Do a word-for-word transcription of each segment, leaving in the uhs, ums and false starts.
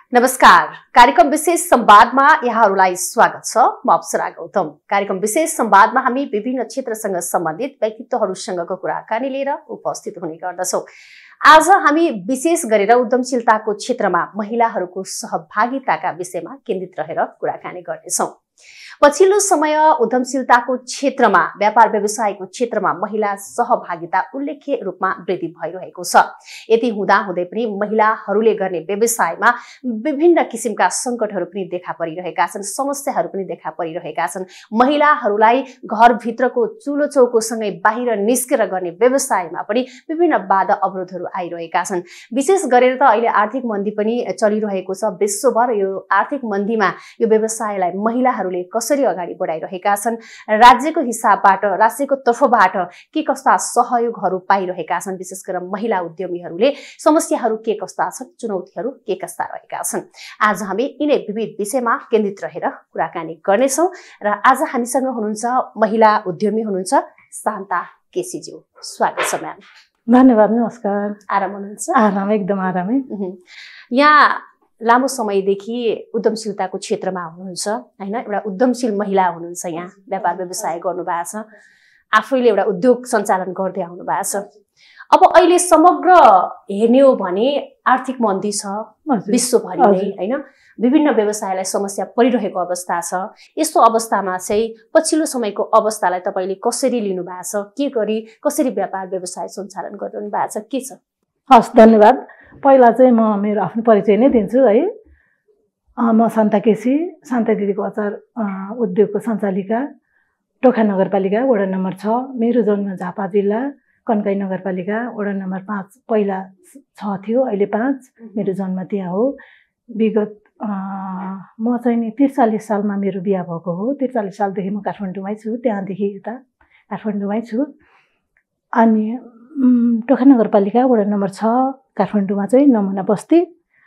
नमस्कार। कार्यक्रम विशेष संवादमा यहाँहरूलाई स्वागत छ। म अप्सरा गौतम। कार्यक्रम विशेष संवादमा हामी विभिन्न क्षेत्रसँग सम्बन्धित व्यक्तित्वहरूसँगको कुराकानी लिएर उपस्थित हुने गर्दछौं। आज हामी विशेष गरेर उद्यमशीलताको क्षेत्रमा महिलाहरूको सहभागिताका विषयमा केन्द्रित रहेर कुराकानी गर्नेछौं। पछिल्लो समय उद्यमशीलताको क्षेत्रमा, व्यापार व्यवसायको क्षेत्रमा महिला सहभागिता उल्लेख्य रूपमा वृद्धि भइरहेको छ। यति हुँदा हुँदै पनि महिलाहरूले गर्ने व्यवसायमा विभिन्न किसिमका संकटहरू पनि देखा परिरहेका छन्, समस्याहरू पनि देखा परिरहेका छन्। महिलाहरूलाई घरभित्रको चुलो चौकोसँगै बाहिर निस्केर गर्ने व्यवसायमा पनि विभिन्न बाधा अवरोधहरू आइरहेका छन्। विशेष गरेर त अहिले आर्थिक मन्दी पनि चलिरहेको छ विश्वभर। यो आर्थिक मन्दीमा यो व्यवसायलाई महिलाहरूले कसरी अगाडि बढाइरहेका छन्, राज्यको हिसाबबाट, राज्यको तर्फबाट के कस्ता सहयोगहरू पाइरहेका छन्, विशेष गरेर महिला उद्यमीहरूले समस्याहरू के कस्ता छन्, चुनौतीहरू के कस्ता रहेका छन्, आज हामी यिनै विविध विषयमा केन्द्रित रहेर कुराकानी गर्नेछौँ। र आज हामीसँग हुनुहुन्छ महिला उद्यमी हुनुहुन्छ शान्ता केसीज्यू। स्वागत छ म्याम। धन्यवाद। नमस्कार। आराम हुनुहुन्छ? आराम, एकदम आरामै। यहाँ लामो समयदेखि उद्यमशीलताको क्षेत्रमा हुनुहुन्छ हैन, एउटा उद्यमशील महिला हुनुहुन्छ। यहाँ व्यापार व्यवसाय गर्नुभएको छ, आफैले एउटा उद्योग सञ्चालन गर्दै आउनु भएको छ। अब अहिले समग्र हेर्ने हो भने आर्थिक मन्दी छ विश्वभरि नै हैन, विभिन्न व्यवसायलाई समस्या परिरहेको अवस्था छ। यस्तो अवस्थामा चाहिँ पछिल्लो समयको अवस्थालाई तपाईले कसरी लिनु भएको छ, के गरी कसरी व्यापार व्यवसाय सञ्चालन गरिरहनु भएको छ, के छ? हस्, धन्यवाद। पहिला चाहिँ म मेरो आफ्नो परिचय नै दिन्छु है। म शान्ता केसी, शान्ता दिदीको अचार उद्योगको सञ्चालिका, टोखा नगरपालिका वडा नम्बर छ। मेरो जन्म झापा जिल्ला कन्काई नगरपालिका वडा नम्बर पाँच। पहिला छ थियो, अहिले पाँच। मेरो जन्म त्यहाँ हो। विगत म चाहिँ नि त्रिचालिस सालमा मेरो बिहा भएको हो। त्रिचालिस सालदेखि म काठमाडौँमै छु, त्यहाँदेखि यता काठमाडौँमै छु। अनि टोखा नगरपालिका वडा नम्बर छ काठमाडौँमा चाहिँ नमुना बस्ती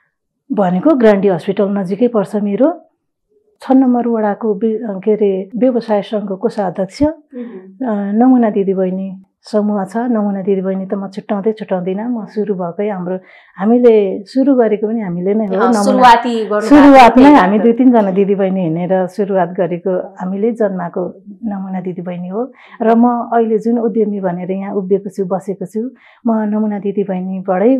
भनेको ग्रान्डी हस्पिटल नजिकै पर्छ। मेरो छ नम्बर वडाको के अरे व्यवसाय सङ्घको कोषाध्यक्ष नमुना दिदीबहिनी समूह छ। नमुना दिदीबहिनी त म छुट्याउँदै छुट्याउँदिनँ। म सुरु भएकै हाम्रो हामीले सुरु गरेको पनि हामीले नै हो। सुरुवाती सुरुवातमै हामी दुई तिनजना दिदीबहिनी हिँडेर सुरुवात गरेको हामीले जन्माको नमुना दिदीबहिनी हो। र म अहिले जुन उद्यमी भनेर यहाँ उभिएको छु, बसेको छु, म नमुना दिदीबहिनीबाटै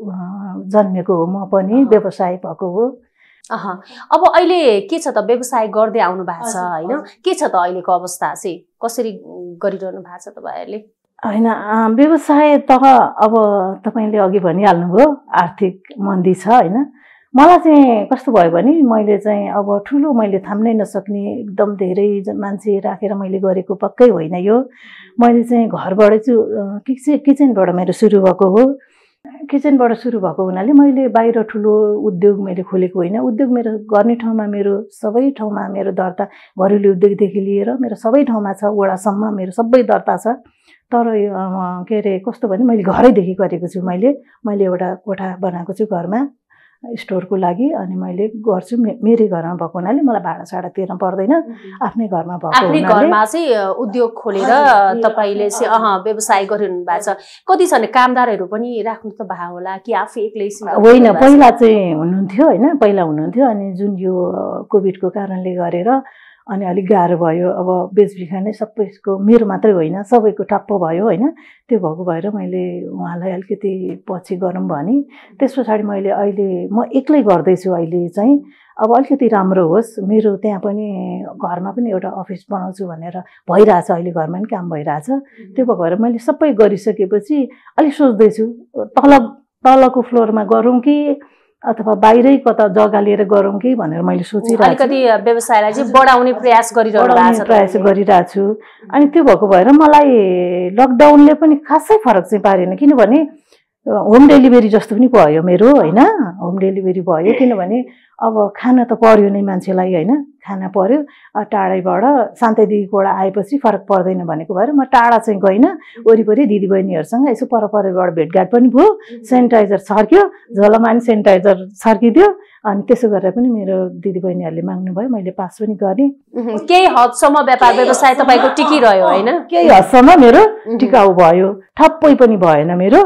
जन्मेको हो। म पनि व्यवसाय भएको हो। अह अब अहिले के छ त, व्यवसाय गर्दै आउनु भएको छ हैन, के छ त अहिलेको अवस्था चाहिँ, कसरी गरिरहनु भएको छ तपाईहरुले? हैन, व्यवसाय त अब तपाईले अघि भनिहाल्नुभयो, आर्थिक मन्दी छ हैन। मलाई चाहिँ कस्तो भयो भने मैले चाहिँ अब ठुलो मैले थाम्नै नसक्ने एकदम धेरै मान्छे राखेर मैले गरेको पक्कै होइन यो। मैले चाहिँ घरबाटै चाहिँ किचनबाट मेरो सुरु भएको हो। किचनबाट सुरु भएको हुनाले मैले बाहिर ठुलो उद्योग मैले खोलेको होइन। उद्योग मेरो गर्ने ठाउँमा, मेरो सबै ठाउँमा मेरो दर्ता, घरेलु उद्योगदेखि लिएर मेरो सबै ठाउँमा छ, वडासम्म मेरो सबै दर्ता छ। तर के अरे कस्तो भने मैले घरैदेखि गरेको छु। मैले मैले एउटा कोठा बनाएको छु घरमा स्टोरको लागि, अनि मैले गर्छु। मेरै घरमा भएको हुनाले मलाई भाडा साडा तिर्न पर्दैन। आफ्नै घरमा भएको आफ्नै घरमा चाहिँ उद्योग खोलेर तपाईले चाहिँ अह व्यवसाय गरिरहनु भएको छ। कति छन् कामदारहरू पनि राख्नु त भएको होला कि आफै एक्लै? होइन, पहिला चाहिँ हुनुहुन्थ्यो हैन, पहिला हुनुहुन्थ्यो। अनि जुन यो कोभिडको कारणले गरेर अनि अलिक गाह्रो भयो। अब बेचबिखन नै सबैको, मेरो मात्रै होइन सबैको ठप्प भयो हैन। त्यो भएको भएर मैले उहाँलाई अलिकति पछि गरौँ भने, त्यस पछाडि मैले अहिले म एक्लै गर्दैछु। अहिले चाहिँ अब अलिकति राम्रो होस्, मेरो त्यहाँ पनि घरमा पनि एउटा अफिस बनाउँछु भनेर भइरहेछ। अहिले घरमा पनि काम भइरहेछ। त्यो भएर मैले सबै गरिसकेपछि अलिक सोच्दैछु तल तलको फ्लोरमा गरौँ कि अथवा बाहिरै कता जग्गा लिएर गरौँ कि भनेर मैले सोचिरहेको छु। अलिकति व्यवसायलाई चाहिँ बढाउने प्रयास गरिरहनु भएको छ? प्रयास गरिरहेको छु। अनि त्यो भएको भएर मलाई लकडाउनले पनि खासै फरक चाहिँ पारेन, किनभने होम डेलिभरी जस्तो पनि भयो मेरो हैन। होम डेलिभरी भयो किनभने अब खाना त पर्यो नै मान्छेलाई हैन, खाना पर्यो। टाढैबाट शान्ता दिदीकोबाट आएपछि फरक पर्दैन भनेको भएर म टाढा चाहिँ गइनँ। वरिपरि दिदीबहिनीहरूसँग यसो परपरबाट भेटघाट पनि भयो। सेनिटाइजर छर्क्यो, झोलामा पनि सेनिटाइजर छर्किदियो। अनि त्यसो गरेर पनि मेरो दिदीबहिनीहरूले माग्नुभयो, मैले पास पनि गरेँ। केही हदसम्म व्यापार व्यवसाय तपाईँको टिकिरह्यो हैन? केही हदसम्म मेरो टिकाउ भयो, ठप्पै पनि भएन मेरो।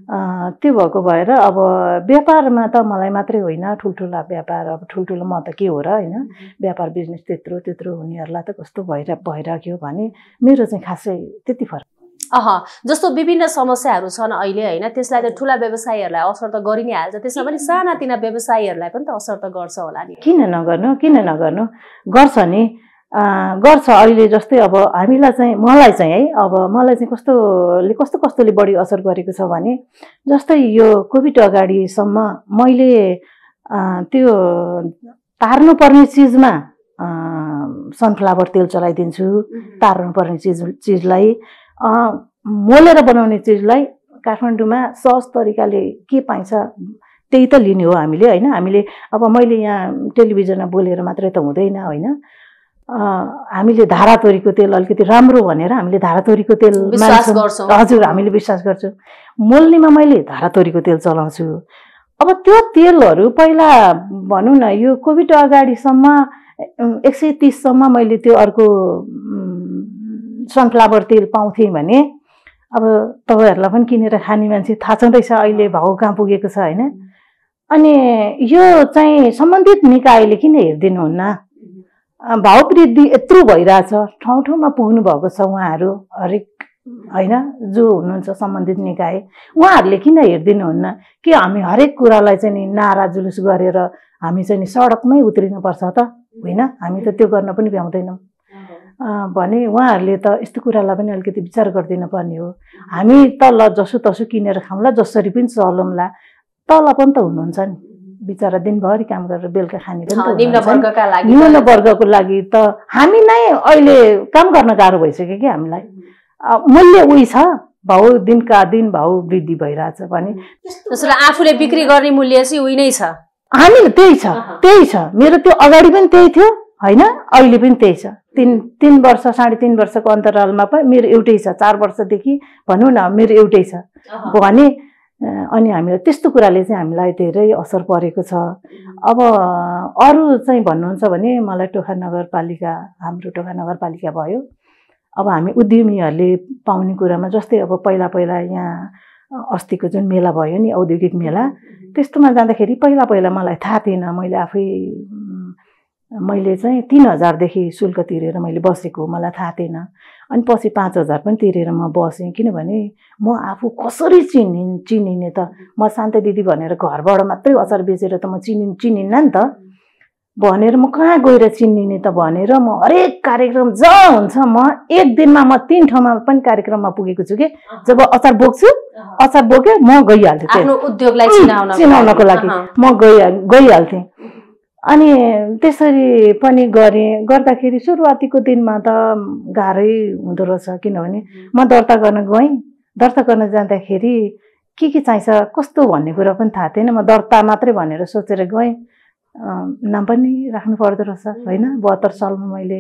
त्यो भएको भएर अब व्यापारमा त मलाई मात्रै होइन ठुल्ठुला व्यापार अब ठुल्ठुलो म त के हो र होइन व्यापार बिजनेस त्यत्रो त्यत्रो हुनेहरूलाई त कस्तो भएर भइराख्यो भने मेरो चाहिँ खासै त्यति फरक। अह जस्तो विभिन्न समस्याहरू छन् अहिले होइन, त्यसलाई त ठुला व्यवसायीहरूलाई असर त गरि नै हाल्छ, त्यसमा पनि सानातिना व्यवसायीहरूलाई पनि त असर त गर्छ होला नि। किन नगर्नु किन नगर्नु गर्छ नि गर्छ। अहिले जस्तै अब हामीलाई चाहिँ मलाई चाहिँ है अब मलाई चाहिँ कस्तोले कस्तो कस्तोले बढी असर गरेको छ भने जस्तै यो कोभिड अगाडिसम्म मैले त्यो तार्नुपर्ने चिजमा सनफ्लावर तेल चलाइदिन्छु, तार्नुपर्ने चिज चिजलाई मोलेर बनाउने चिजलाई काठमाडौँमा सहज तरिकाले के पाइन्छ त्यही त लिने हो हामीले होइन। हामीले अब मैले यहाँ टेलिभिजनमा बोलेर मात्रै त हुँदैन होइन, हामीले धारातोरीको तेल अलिकति राम्रो भनेर हामीले धारातोरीको तेल विश्वास गर्छौँ। हजुर हामीले विश्वास गर्छौँ। मोल्नेमा मैले धारातोरीको तेल चलाउँछु। अब त्यो तेलहरू पहिला भनौँ न यो कोभिड अगाडिसम्म एक सय तिससम्म मैले त्यो अर्को सनफ्लावर तेल पाउँथेँ भने अब तपाईँहरूलाई पनि किनेर खाने मान्छे थाहा छँदैछ अहिले भाउ कहाँ पुगेको छ होइन। अनि यो चाहिँ सम्बन्धित निकायले किन हेरिदिनुहुन्न? भाव वृद्धि यत्रो भइरहेछ, ठाउँ ठाउँमा पुग्नु भएको छ उहाँहरू हरेक होइन जो हुनुहुन्छ सम्बन्धित निकाय, उहाँहरूले किन हेरिदिनुहुन्न कि हामी हरेक कुरालाई चाहिँ नि नारा जुलुस गरेर हामी चाहिँ नि सडकमै उत्रिनुपर्छ त होइन, हामी त त्यो गर्न पनि भ्याउँदैनौँ भने उहाँहरूले त यस्तो कुरालाई पनि अलिकति विचार गरिदिनु पर्ने हो। हामी त ल जसो तसो किनेर खाउँला जसरी पनि चलौँला, तल पनि त हुनुहुन्छ नि बिचरा दिनभरि काम गरेर बेलुका खाने पनि त निम्न वर्गका लागि निम्न वर्गको लागि त हामी नै अहिले काम गर्न गाह्रो भइसक्यो कि हामीलाई। मूल्य उही छ, भाउ दिनका दिन भाउ वृद्धि भइरहेछ भने जसले आफूले बिक्री गर्ने मूल्य चाहिँ उही नै छ। हामी त्यही छ त्यही छ मेरो त्यो अगाडि पनि त्यही थियो होइन, अहिले पनि त्यही छ। तिन तिन वर्ष साढे तिन वर्षको अन्तरालमा पनि मेरो एउटै छ, चार वर्षदेखि भनौँ न मेरो एउटै छ भने अनि हामीलाई त्यस्तो कुराले चाहिँ हामीलाई धेरै असर परेको छ। अब अरू चाहिँ भन्नुहुन्छ भने मलाई टोखा नगरपालिका हाम्रो टोखा नगरपालिका भयो, अब हामी उद्यमीहरूले पाउने कुरामा जस्तै अब पहिला पहिला यहाँ अस्तिको जुन मेला भयो नि औद्योगिक मेला, त्यस्तोमा जाँदाखेरि पहिला पहिला मलाई थाहा थिएन, मैले आफै मैले चाहिँ तिन हजारदेखि शुल्क तिरेर मैले बसेको मलाई थाहा थिएन। अनि पछि पाँच हजार पनि तिरेर म बसेँ, किनभने म आफू कसरी चिनि चिनिने त म शान्ता दिदी भनेर घरबाट मात्रै अचार बेचेर त म चिनि चिनिन्न नि त भनेर म कहाँ गएर चिनिने त भनेर म हरेक कार्यक्रम जहाँ हुन्छ म एक दिनमा म तिन ठाउँमा पनि कार्यक्रममा पुगेको छु कि जब अचार बोक्छु अचार बोकेँ म गइहाल्थेँ आफ्नो उद्योगलाई चिनाउनको लागि म गइ गइहाल्थेँ। अनि त्यसरी पनि गरेँ। गर्दाखेरि सुरुवातीको दिनमा त गाह्रै हुँदो रहेछ, किनभने म दर्ता गर्न गएँ, दर्ता गर्न जाँदाखेरि के के चाहिन्छ कस्तो भन्ने कुरा पनि थाहा थिएन। म दर्ता मात्रै भनेर सोचेर गएँ, नाम पनि राख्नु पर्दो रहेछ होइन। बहत्तर सालमा मैले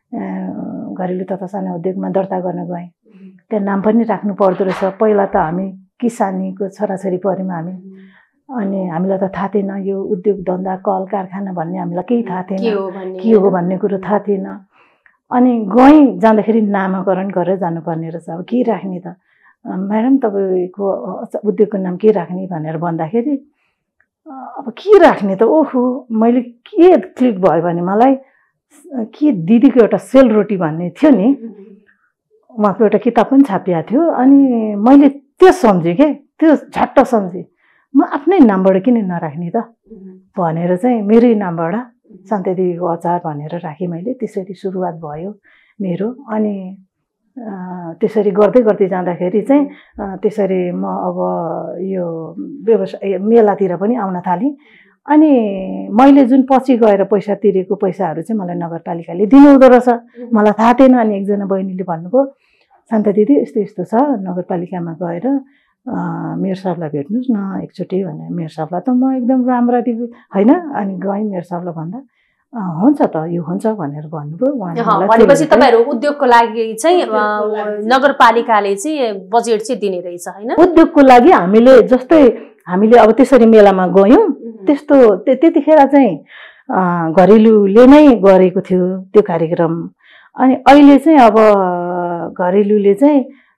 घरेलु तथा सानो उद्योगमा दर्ता गर्न गएँ, त्यहाँ नाम पनि राख्नु पर्दो रहेछ। पहिला त हामी किसानीको छोराछोरी पऱ्यौँ हामी, अनि हामीलाई त थाहा थिएन यो उद्योग धन्दा कल कारखाना भन्ने हामीलाई केही थाहा थिएन, के हो भन्ने कुरो थाहा थिएन। अनि गएँ, जाँदाखेरि नामाकरण गरेर जानुपर्ने रहेछ। अब के राख्ने त म्याडम तपाईँको उद्योगको नाम के राख्ने भनेर भन्दाखेरि अब के राख्ने त ओहो मैले के क्लिक भयो भने मलाई के दिदीको एउटा सेलरोटी भन्ने थियो नि, उहाँको एउटा किताब पनि छापिएको थियो। अनि मैले त्यो सम्झेँ क्या, त्यो झट्ट सम्झेँ म आफ्नै नामबाट किन नराख्ने त भनेर चाहिँ मेरै नामबाट शान्ता दिदीको अचार भनेर राखेँ मैले। त्यसरी सुरुवात भयो मेरो। अनि त्यसरी गर्दै गर्दै जाँदाखेरि चाहिँ त्यसरी म अब यो व्यवसाय मेलातिर पनि आउन थालेँ। अनि मैले जुन पछि गएर पैसा तिरेको पैसाहरू चाहिँ मलाई नगरपालिकाले दिनुहुँदो रहेछ, मलाई थाहा थिएन। अनि एकजना बहिनीले भन्नुभयो शान्ता दिदी यस्तो यस्तो छ, नगरपालिकामा गएर मेयर साहबलाई भेट्नुहोस् न एकचोटि भने। मेयर साहबलाई त म एकदम राम्ररी होइन, अनि गएँ मेयर साहबलाई भन्दा हुन्छ त यो हुन्छ भनेर भन्नुभयो। भनेपछि तपाईँहरू उद्योगको लागि चाहिँ नगरपालिकाले चाहिँ बजेट चाहिँ दिने रहेछ होइन? उद्योगको लागि हामीले जस्तै हामीले अब त्यसरी मेलामा गयौँ, त्यस्तो त्यतिखेर चाहिँ घरेलुले नै गरेको थियो त्यो कार्यक्रम। अनि अहिले चाहिँ अब घरेलुले चाहिँ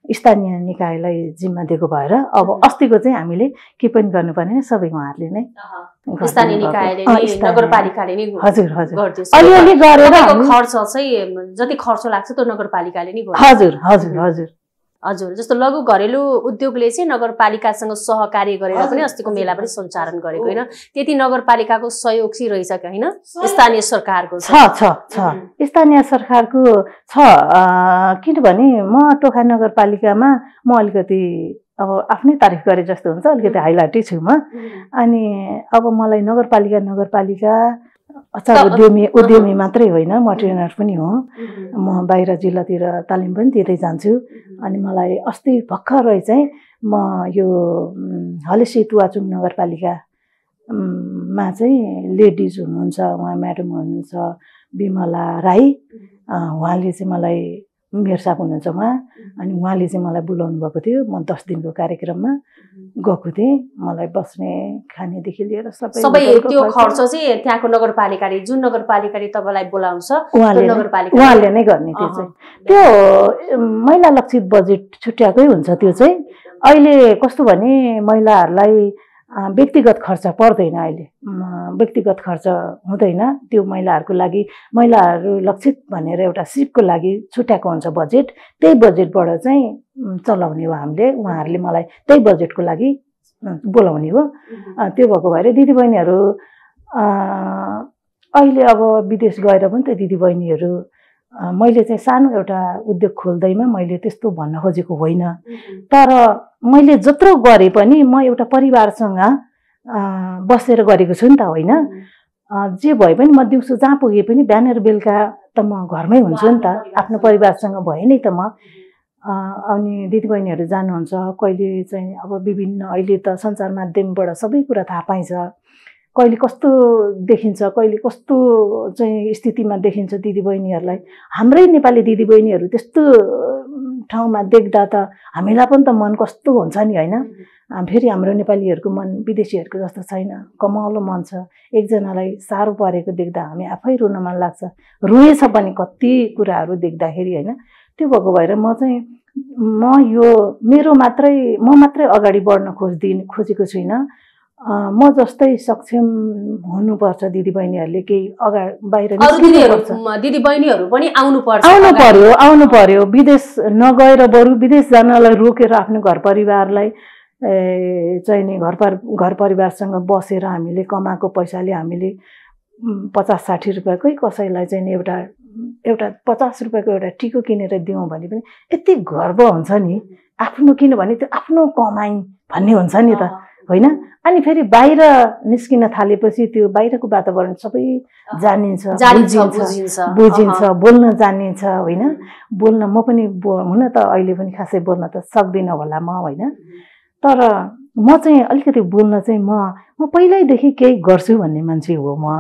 स्थानीय निकायलाई जिम्मा दिएको भएर अब अस्तिको चाहिँ हामीले के पनि गर्नुपर्ने सबै उहाँहरूले नै स्थानीय निकायले नै नगरपालिकाले नै हजुर हजुर गर्दियो अलिअलि गरेर खर्च चाहिँ जति खर्च लाग्छ त्यो नगरपालिकाले नै गर्छ हजुर हजुर हजुर हजुर जस्तो लघु घरेलु उद्योगले चाहिँ नगरपालिकासँग सहकार्य गरेर पनि अस्तिको मेला पनि सञ्चालन गरेको होइन त्यति नगरपालिकाको सहयोग चाहिँ रहेछ कि होइन स्थानीय सरकारको छ छ छ स्थानीय सरकारको छ किनभने म टोखा नगरपालिकामा म अलिकति अब आफ्नै तारिफ गरे जस्तो हुन्छ अलिकति हाइलाइटै छु म अनि अब मलाई नगरपालिका नगरपालिका अचार उद्यमी उद्यमी मात्रै होइन म ट्रेनर पनि हो म बाहिर जिल्लातिर तालिम पनि दिँदै जान्छु अनि मलाई अस्ति भर्खरै चाहिँ म यो हलेसी तुवाचुङ नगरपालिका मा चाहिँ लेडिज हुनुहुन्छ उहाँ म्याडम हुनुहुन्छ बिमला राई उहाँले चाहिँ मलाई मेयर साहब हुनुहुन्छ उहाँ अनि उहाँले चाहिँ मलाई बोलाउनु भएको थियो म दस दिनको कार्यक्रममा गएको थिएँ मलाई बस्ने खानेदेखि लिएर सबै सबै त्यो खर्च चाहिँ त्यहाँको नगरपालिकाले जुन नगरपालिकाले तपाईँलाई बोलाउँछ उहाँले उहाँले नै गर्ने त्यो चाहिँ त्यो महिला लक्षित बजेट छुट्याएकै हुन्छ त्यो चाहिँ अहिले कस्तो भने महिलाहरूलाई व्यक्तिगत खर्च पर्दैन अहिले व्यक्तिगत खर्च हुँदैन त्यो महिलाहरूको लागि महिलाहरू लक्षित भनेर एउटा सिपको लागि छुट्याएको हुन्छ बजेट त्यही बजेटबाट चाहिँ चलाउने हो हामीले उहाँहरूले मलाई त्यही बजेटको लागि बोलाउने हो त्यो भएको भएर दिदीबहिनीहरू अहिले अब विदेश गएर पनि त दिदीबहिनीहरू मैले चाहिँ सानो एउटा उद्योग खोल्दैमा मैले त्यस्तो भन्न खोजेको होइन तर मैले जत्रो गरे पनि म एउटा परिवारसँग बसेर गरेको छु नि त होइन जे भए पनि म दिउँसो जहाँ पुगे पनि बिहान र बेलुका त म घरमै हुन्छु नि त आफ्नो परिवारसँग भए नै त म अनि दिदीबहिनीहरू जानुहुन्छ कहिले चाहिँ अब विभिन्न अहिले त सञ्चार माध्यमबाट सबै कुरा थाहा पाइन्छ कहिले कस्तो देखिन्छ कहिले कस्तो चाहिँ स्थितिमा देखिन्छ दिदीबहिनीहरूलाई हाम्रै नेपाली दिदीबहिनीहरू त्यस्तो ठाउँमा देख्दा त हामीलाई पनि त मन कस्तो हुन्छ नि होइन फेरि हाम्रो नेपालीहरूको मन विदेशीहरूको जस्तो छैन कमाउलो मन छ एकजनालाई साह्रो परेको देख्दा हामी आफै रुन मन लाग्छ रोएछ पनि कति कुराहरू देख्दाखेरि होइन त्यो भएको भएर म चाहिँ म यो मेरो मात्रै म मात्रै अगाडि बढ्न खोज्दिन खोजेको छुइनँ म जस्तै सक्षम हुनुपर्छ दिदीबहिनीहरूले केही अगाडि बाहिर दिदीबहिनीहरू पनि आउनु पर्छ आउनु पर्यो आउनु पर्यो विदेश नगएर बरु विदेश जानलाई रोकेर आफ्नो घर परिवारलाई चाहिँ नि घर पर घर परिवारसँग बसेर हामीले कमाएको पैसाले हामीले पचास साठी रुपियाँकै कसैलाई चाहिँ एउटा एउटा पचास रुपियाँको एउटा टिको किनेर दिउँ भने पनि यति गर्व हुन्छ नि आफ्नो किनभने त्यो आफ्नो कमाइ भन्ने हुन्छ नि त होइन अनि फेरि बाहिर निस्किन थालेपछि त्यो बाहिरको वातावरण सबै जानिन्छ बुझिन्छ बुझिन्छ बोल्न जानिन्छ होइन बोल्न म पनि हुन त अहिले पनि खासै बोल्न त सक्दिनँ होला म होइन तर म चाहिँ अलिकति बोल्न चाहिँ म म पहिल्यैदेखि केही गर्छु भन्ने मान्छे हो म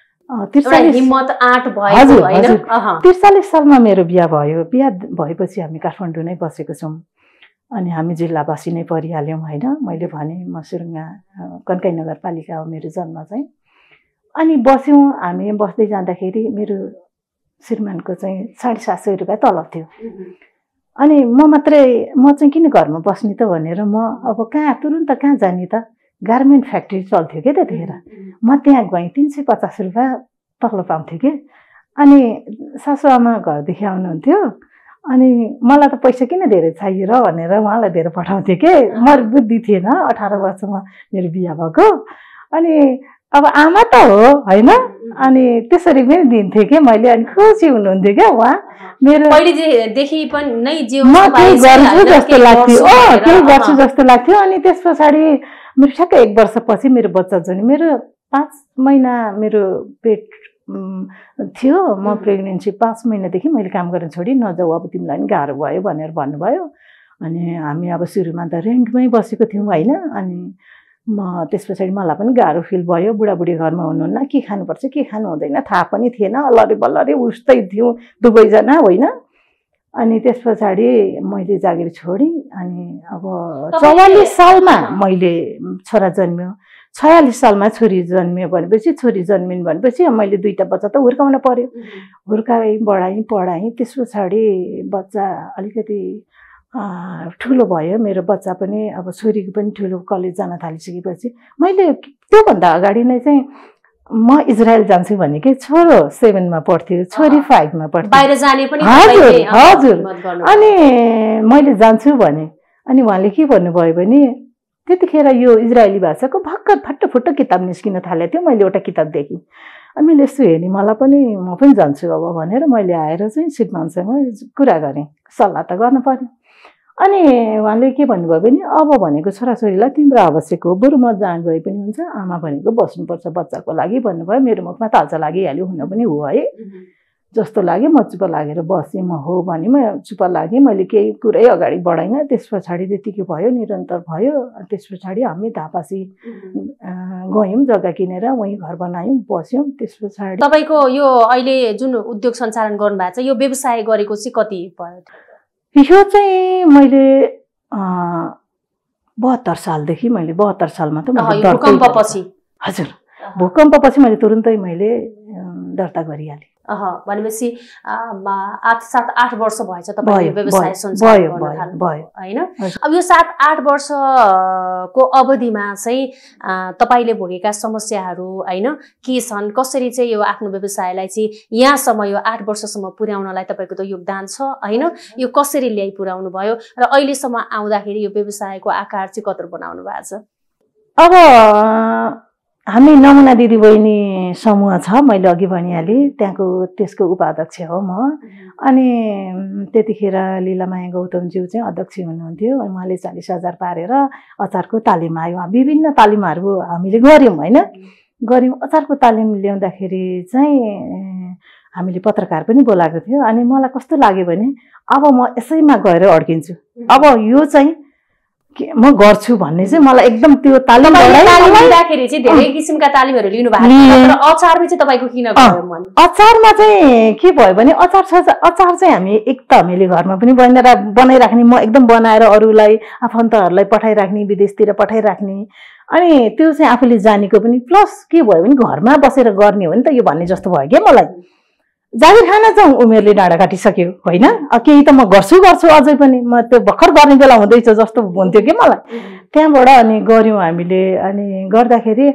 त्रिचालिस सालमा मेरो बिहा भयो बिहा भएपछि हामी काठमाडौँ नै बसेको छौँ अनि हामी जिल्लावासी नै परिहाल्यौँ होइन मैले भने म सुरुङा कन्काई नगरपालिका हो मेरो जन्म चाहिँ अनि बस्यौँ हामी बस्दै जाँदाखेरि मेरो श्रीमानको चाहिँ साढे सात सय रुपियाँ तलब थियो अनि म मात्रै म चाहिँ किन घरमा बस्ने त भनेर म अब कहाँ तुरुन्त कहाँ जाने त गार्मेन्ट फ्याक्ट्री चल्थ्यो क्या त्यतिखेर म त्यहाँ गएँ तिन सय पचास रुपियाँ तलब पाउँथ्यो कि अनि सासुआमा घरदेखि आउनुहुन्थ्यो अनि मलाई त पैसा किन धेरै चाहियो र भनेर उहाँलाई धेरै पठाउँथेँ कि म बुद्धि थिएन अठार वर्षमा मेरो बिहा भएको अनि अब आमा त हो होइन अनि त्यसरी पनि दिन्थेँ कि मैले अनि खुसी हुनुहुन्थ्यो क्या उहाँ मेरो पहिलेदेखि पनि नै म केही गर्छु जस्तो लाग्थ्यो अँ केही गर्छु जस्तो लाग्थ्यो अनि त्यस पछाडि मेरो ठ्याक्कै एक वर्षपछि मेरो बच्चा जन्म्यो मेरो पाँच महिना मेरो पेट थियो म प्रेग्नेन्सी पाँच महिनादेखि मैले काम गर्न छोडेँ नजाऊ अब तिमीलाई पनि गाह्रो भयो भनेर भन्नुभयो अनि हामी अब सुरुमा त रेन्टमै बसेको थियौँ होइन अनि म त्यस पछाडि मलाई पनि गाह्रो फिल भयो बुढाबुढी घरमा हुनुहुन्न के खानुपर्छ के खानु हुँदैन थाहा पनि थिएन अल्लरी बल्लरी उस्तै थियौँ दुवैजना होइन अनि त्यस पछाडि मैले जागिर छोडेँ अनि अब चौवालिस सालमा मैले छोरा जन्म्यो छयालिस सालमा छोरी जन्मियो भनेपछि छोरी जन्मिन् भनेपछि मैले दुईवटा बच्चा त हुर्काउन पर्यो हुर्काएँ बढाएँ पढाएँ त्यस पछाडि बच्चा अलिकति ठुलो भयो मेरो बच्चा पनि अब छोरीको पनि ठुलो कलेज जान थालिसकेपछि मैले त्योभन्दा अगाडि नै चाहिँ म इजरायल जान्छु भने कि छोरो सेभेनमा पढ्थ्यो छोरी फाइभमा पढ्थ्यो बाहिर जाने पनि हजुर हजुर अनि मैले जान्छु भने अनि उहाँले के भन्नुभयो भने त्यतिखेर यो इजरायली भाषाको भर्खर फट्टफुट्ट किताब निस्किन थालेको थियो मैले एउटा किताब देखेँ अनि मैले यसो हेरेँ मलाई पनि म पनि जान्छु अब भनेर मैले आएर चाहिँ श्रीमानसँग कुरा गरेँ सल्लाह त गर्नु पर्यो अनि उहाँले के भन्नुभयो भने अब भनेको छोराछोरीलाई तिम्रो आवश्यक हो बरु म जहाँ गए पनि हुन्छ आमा भनेको बस्नुपर्छ बच्चाको लागि भन्नुभयो मेरो मुखमा तालचा लागिहाल्यो हुन पनि हो है जस्तो लाग्यो म चुप लागेर बसेँ म हो भने म चुप लागेँ मैले केही कुरै अगाडि बढाइनँ त्यस पछाडि त्यतिकै भयो निरन्तर भयो त्यस पछाडि हामी धापासी गयौँ जग्गा किनेर वहीँ घर बनायौँ बस्यौँ त्यस पछाडि तपाईँको यो अहिले जुन उद्योग सञ्चालन गर्नुभएको छ यो व्यवसाय गरेको चाहिँ कति भयो यो चाहिँ मैले बहत्तर सालदेखि मैले बहत्तर सालमा त भूकम्पपछि हजुर भूकम्पपछि मैले तुरुन्तै मैले दर्ता गरिहालेँ अह भनेपछि आठ सात आठ वर्ष भएछ तपाईले व्यवसाय सञ्चालन गर्न थाल्नुभयो हैन अब यो सात आठ वर्षको अवधिमा चाहिँ तपाईले भोगेका समस्याहरू हैन के छन् कसरी चाहिँ यो आफ्नो व्यवसायलाई चाहिँ यहाँसम्म यो आठ वर्षसम्म पुर्याउनलाई तपाईको त योगदान छ हैन यो कसरी ल्याइ पुर्याउनु भयो र अहिलेसम्म आउँदाखेरि यो व्यवसायको आकार चाहिँ कत्रो बनाउनु भएको छ अब हामी नमुना दिदीबहिनी समूह छ मैले अघि भनिहालेँ त्यहाँको त्यसको उपाध्यक्ष हो म अनि त्यतिखेर लीलामाया गौतमज्यू चाहिँ अध्यक्ष हुनुहुन्थ्यो उहाँले चालिस हजार पारेर अचारको तालिम आयो विभिन्न तालिमहरू हामीले गऱ्यौँ होइन गऱ्यौँ अचारको तालिम ल्याउँदाखेरि चाहिँ हामीले पत्रकार पनि बोलाएको थियो अनि मलाई कस्तो लाग्यो भने अब म यसैमा गएर अड्किन्छु अब यो चाहिँ म गर्छु भन्ने चाहिँ मलाई एकदम त्यो तालिम लिँदाखेरि चाहिँ धेरै किसिमका तालिमहरू लिनु भएको छ तर अचारमा चाहिँ तपाईको किन गयो मन अचारमा चाहिँ के भयो भने अचार छ अचार चाहिँ हामी एक त हामीले घरमा पनि बनाएर बनाइराख्ने म एकदम बनाएर अरूलाई आफन्तहरूलाई पठाइराख्ने विदेशतिर पठाइराख्ने अनि त्यो चाहिँ आफूले जानेको पनि प्लस के भयो भने घरमा बसेर गर्ने हो नि त यो भन्ने जस्तो भयो क्या मलाई जागिर खान चाहिँ उमेरले डाँडा काटिसक्यो होइन केही त म गर्छु गर्छु अझै पनि म त्यो भर्खर गर्ने बेला हुँदैछ जस्तो हुन्थ्यो कि मलाई त्यहाँबाट अनि गऱ्यौँ हामीले अनि गर्दाखेरि